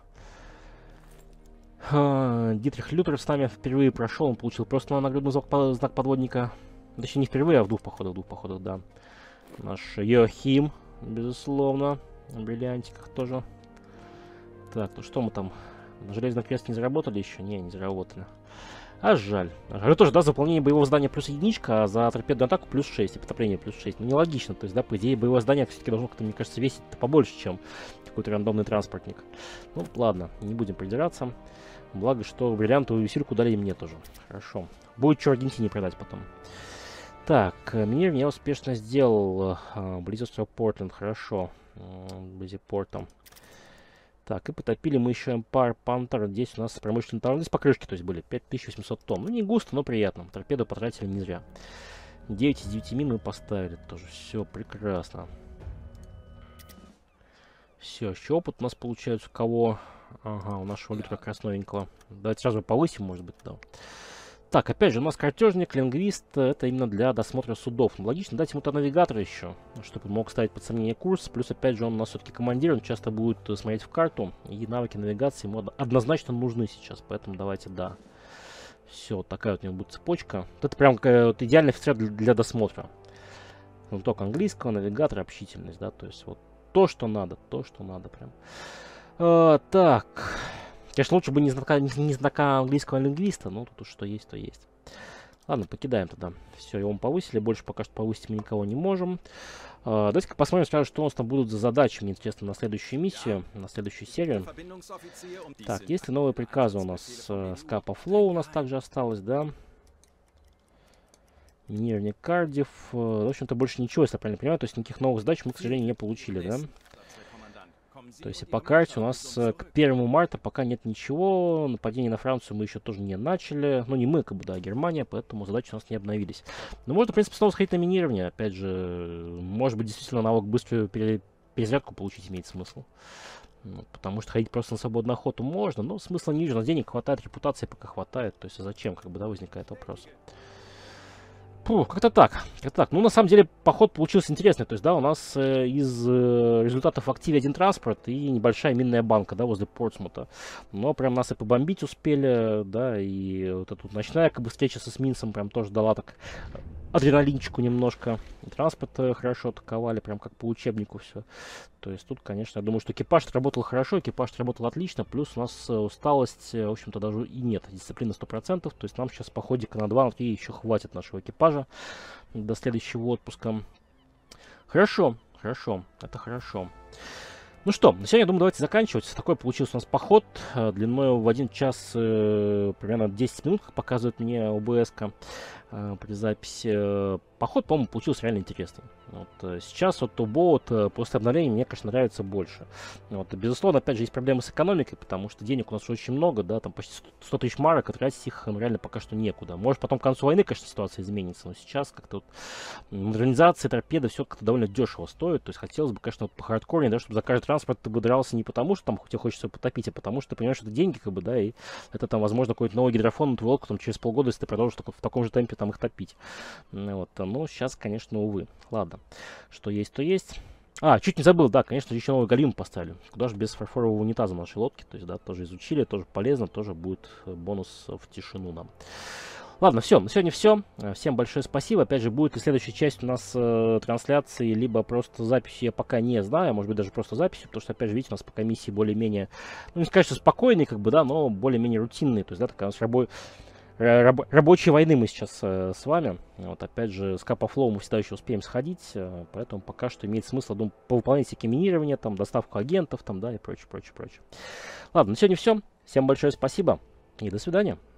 Uh, Дитрих Лютер с нами впервые прошел. Он получил просто наградный знак подводника. Точнее, не впервые, а в двух походах, в двух походах, да. Наш Йохим, безусловно. На бриллиантиках тоже. Так, ну что мы там? На железный крест не заработали еще? Не, не заработали. А жаль. А жаль. Тоже, да, заполнение боевого здания плюс единичка, а за торпедную атаку плюс шесть, и потопление плюс шесть. Ну, нелогично. То есть, да, по идее, боевое здание все-таки должно как-то, мне кажется, весить побольше, чем какой-то рандомный транспортник. Ну, ладно, не будем придираться. Благо, что бриллиантовую висюльку дали и мне тоже. Хорошо. Будет что Аргентине продать потом. Так, Минир я успешно сделал. Вблизи острова Портленд, хорошо. Вблизи порта. Так, и потопили мы еще Empire Panther. Здесь у нас промышленные товары. Здесь покрышки, то есть были пять тысяч восемьсот тонн. Ну, не густо, но приятно. Торпеду потратили не зря. девять из девяти мин мы поставили тоже. Все прекрасно. Все, еще опыт у нас получается. У кого? Ага, у нашего люд как раз новенького. Давайте сразу повысим, может быть, да. Так, опять же, у нас картежник, лингвист, это именно для досмотра судов. Ну, логично, дать ему-то навигатора еще, чтобы он мог ставить под сомнение курс. Плюс, опять же, он у нас все-таки командир, он часто будет смотреть в карту, и навыки навигации ему однозначно нужны сейчас, поэтому давайте, да. Все, вот такая вот у него будет цепочка. Вот это прям вот идеальный офицер для, для досмотра. Ну, только английского, навигатор, общительность, да, то есть вот то, что надо, то, что надо прям. А, так... Конечно, лучше бы не знака, не, не знака английского лингвиста, но тут уж что есть, то есть. Ладно, покидаем тогда. Все, его мы повысили. Больше пока что повысить мы никого не можем. Uh, давайте-ка посмотрим сразу, что у нас там будут за задачи. Мне интересно, на следующую миссию, на следующую серию. Так, есть ли новые приказы у нас? Uh, Скапа Флоу у нас также осталось, да? Нирни Кардив. Uh, в общем-то, больше ничего, если я правильно понимаю. То есть никаких новых задач мы, к сожалению, не получили, да? То есть по карте у нас к первому марта пока нет ничего. Нападение на Францию мы еще тоже не начали. Ну, не мы, как бы, да, а Германия, поэтому задачи у нас не обновились. Но можно, в принципе, снова сходить на минирование. Опять же, может быть, действительно навык быструю пере перезарядку получить имеет смысл. Ну, потому что ходить просто на свободную охоту можно, но смысла ниже. У нас денег хватает, репутации пока хватает. То есть а зачем, как бы, да, возникает вопрос. Фу, как-то так, как так. Ну, на самом деле, поход получился интересный. То есть, да, у нас э, из э, результатов в активе один транспорт и небольшая минная банка, да, возле Портсмута. Но прям нас и побомбить успели, да, и вот эта вот ночная, как бы, встреча с эсминцем прям тоже дала так адреналинчику немножко. И транспорт э, хорошо атаковали, прям как по учебнику все. То есть тут, конечно, я думаю, что экипаж работал хорошо, экипаж работал отлично, плюс у нас э, усталость, э, в общем-то, даже и нет. Дисциплина сто процентов, то есть нам сейчас походика на два, на три еще хватит нашего экипажа до следующего отпуска. Хорошо, хорошо, это хорошо. Ну что, на сегодня, я думаю, давайте заканчивать. Такой получился у нас поход э, длиной в один час, э, примерно десять минут, как показывает мне о бэ эс-ка э, при записи. Э, поход, по-моему, получился реально интересный. Вот, э, сейчас вот Тубоут э, после обновления мне, конечно, нравится больше. Вот, безусловно, опять же, есть проблемы с экономикой, потому что денег у нас очень много, да, там почти сто тысяч марок, а тратить их ну, реально пока что некуда. Может, потом к концу войны, конечно, ситуация изменится, но сейчас как-то вот модернизация, торпеды, все как-то довольно дешево стоит. То есть хотелось бы, конечно, вот, по хардкорнее, да, чтобы за каждый транспорт ты бы дрался не потому, что там тебе хочется потопить, а потому что ты понимаешь, что это деньги, как бы, да, и это там, возможно, какой-то новый гидрофон на твою лодку там через полгода, если ты продолжишь в таком же темпе там их топить. Вот, но сейчас, конечно, увы. Ладно, что есть, то есть. А, чуть не забыл, да, конечно, еще новый галим поставили. Куда же без фарфорового унитаза нашей лодки, то есть, да, тоже изучили, тоже полезно, тоже будет бонус в тишину нам. Ладно, все, на сегодня все. Всем большое спасибо. Опять же, будет ли следующая часть у нас э, трансляции, либо просто записи, я пока не знаю. Может быть, даже просто записью, потому что, опять же, видите, у нас пока миссии более-менее, ну, не сказать, что спокойные, как бы, да, но более-менее рутинные. То есть, да, такая у нас рабо... раб рабочей войны мы сейчас э, с вами. Вот опять же, с Капофлоу мы всегда еще успеем сходить, э, поэтому пока что имеет смысл, думаю, повыполнять всякие минирования, там, доставку агентов, там, да, и прочее, прочее, прочее. Ладно, на сегодня все. Всем большое спасибо и до свидания.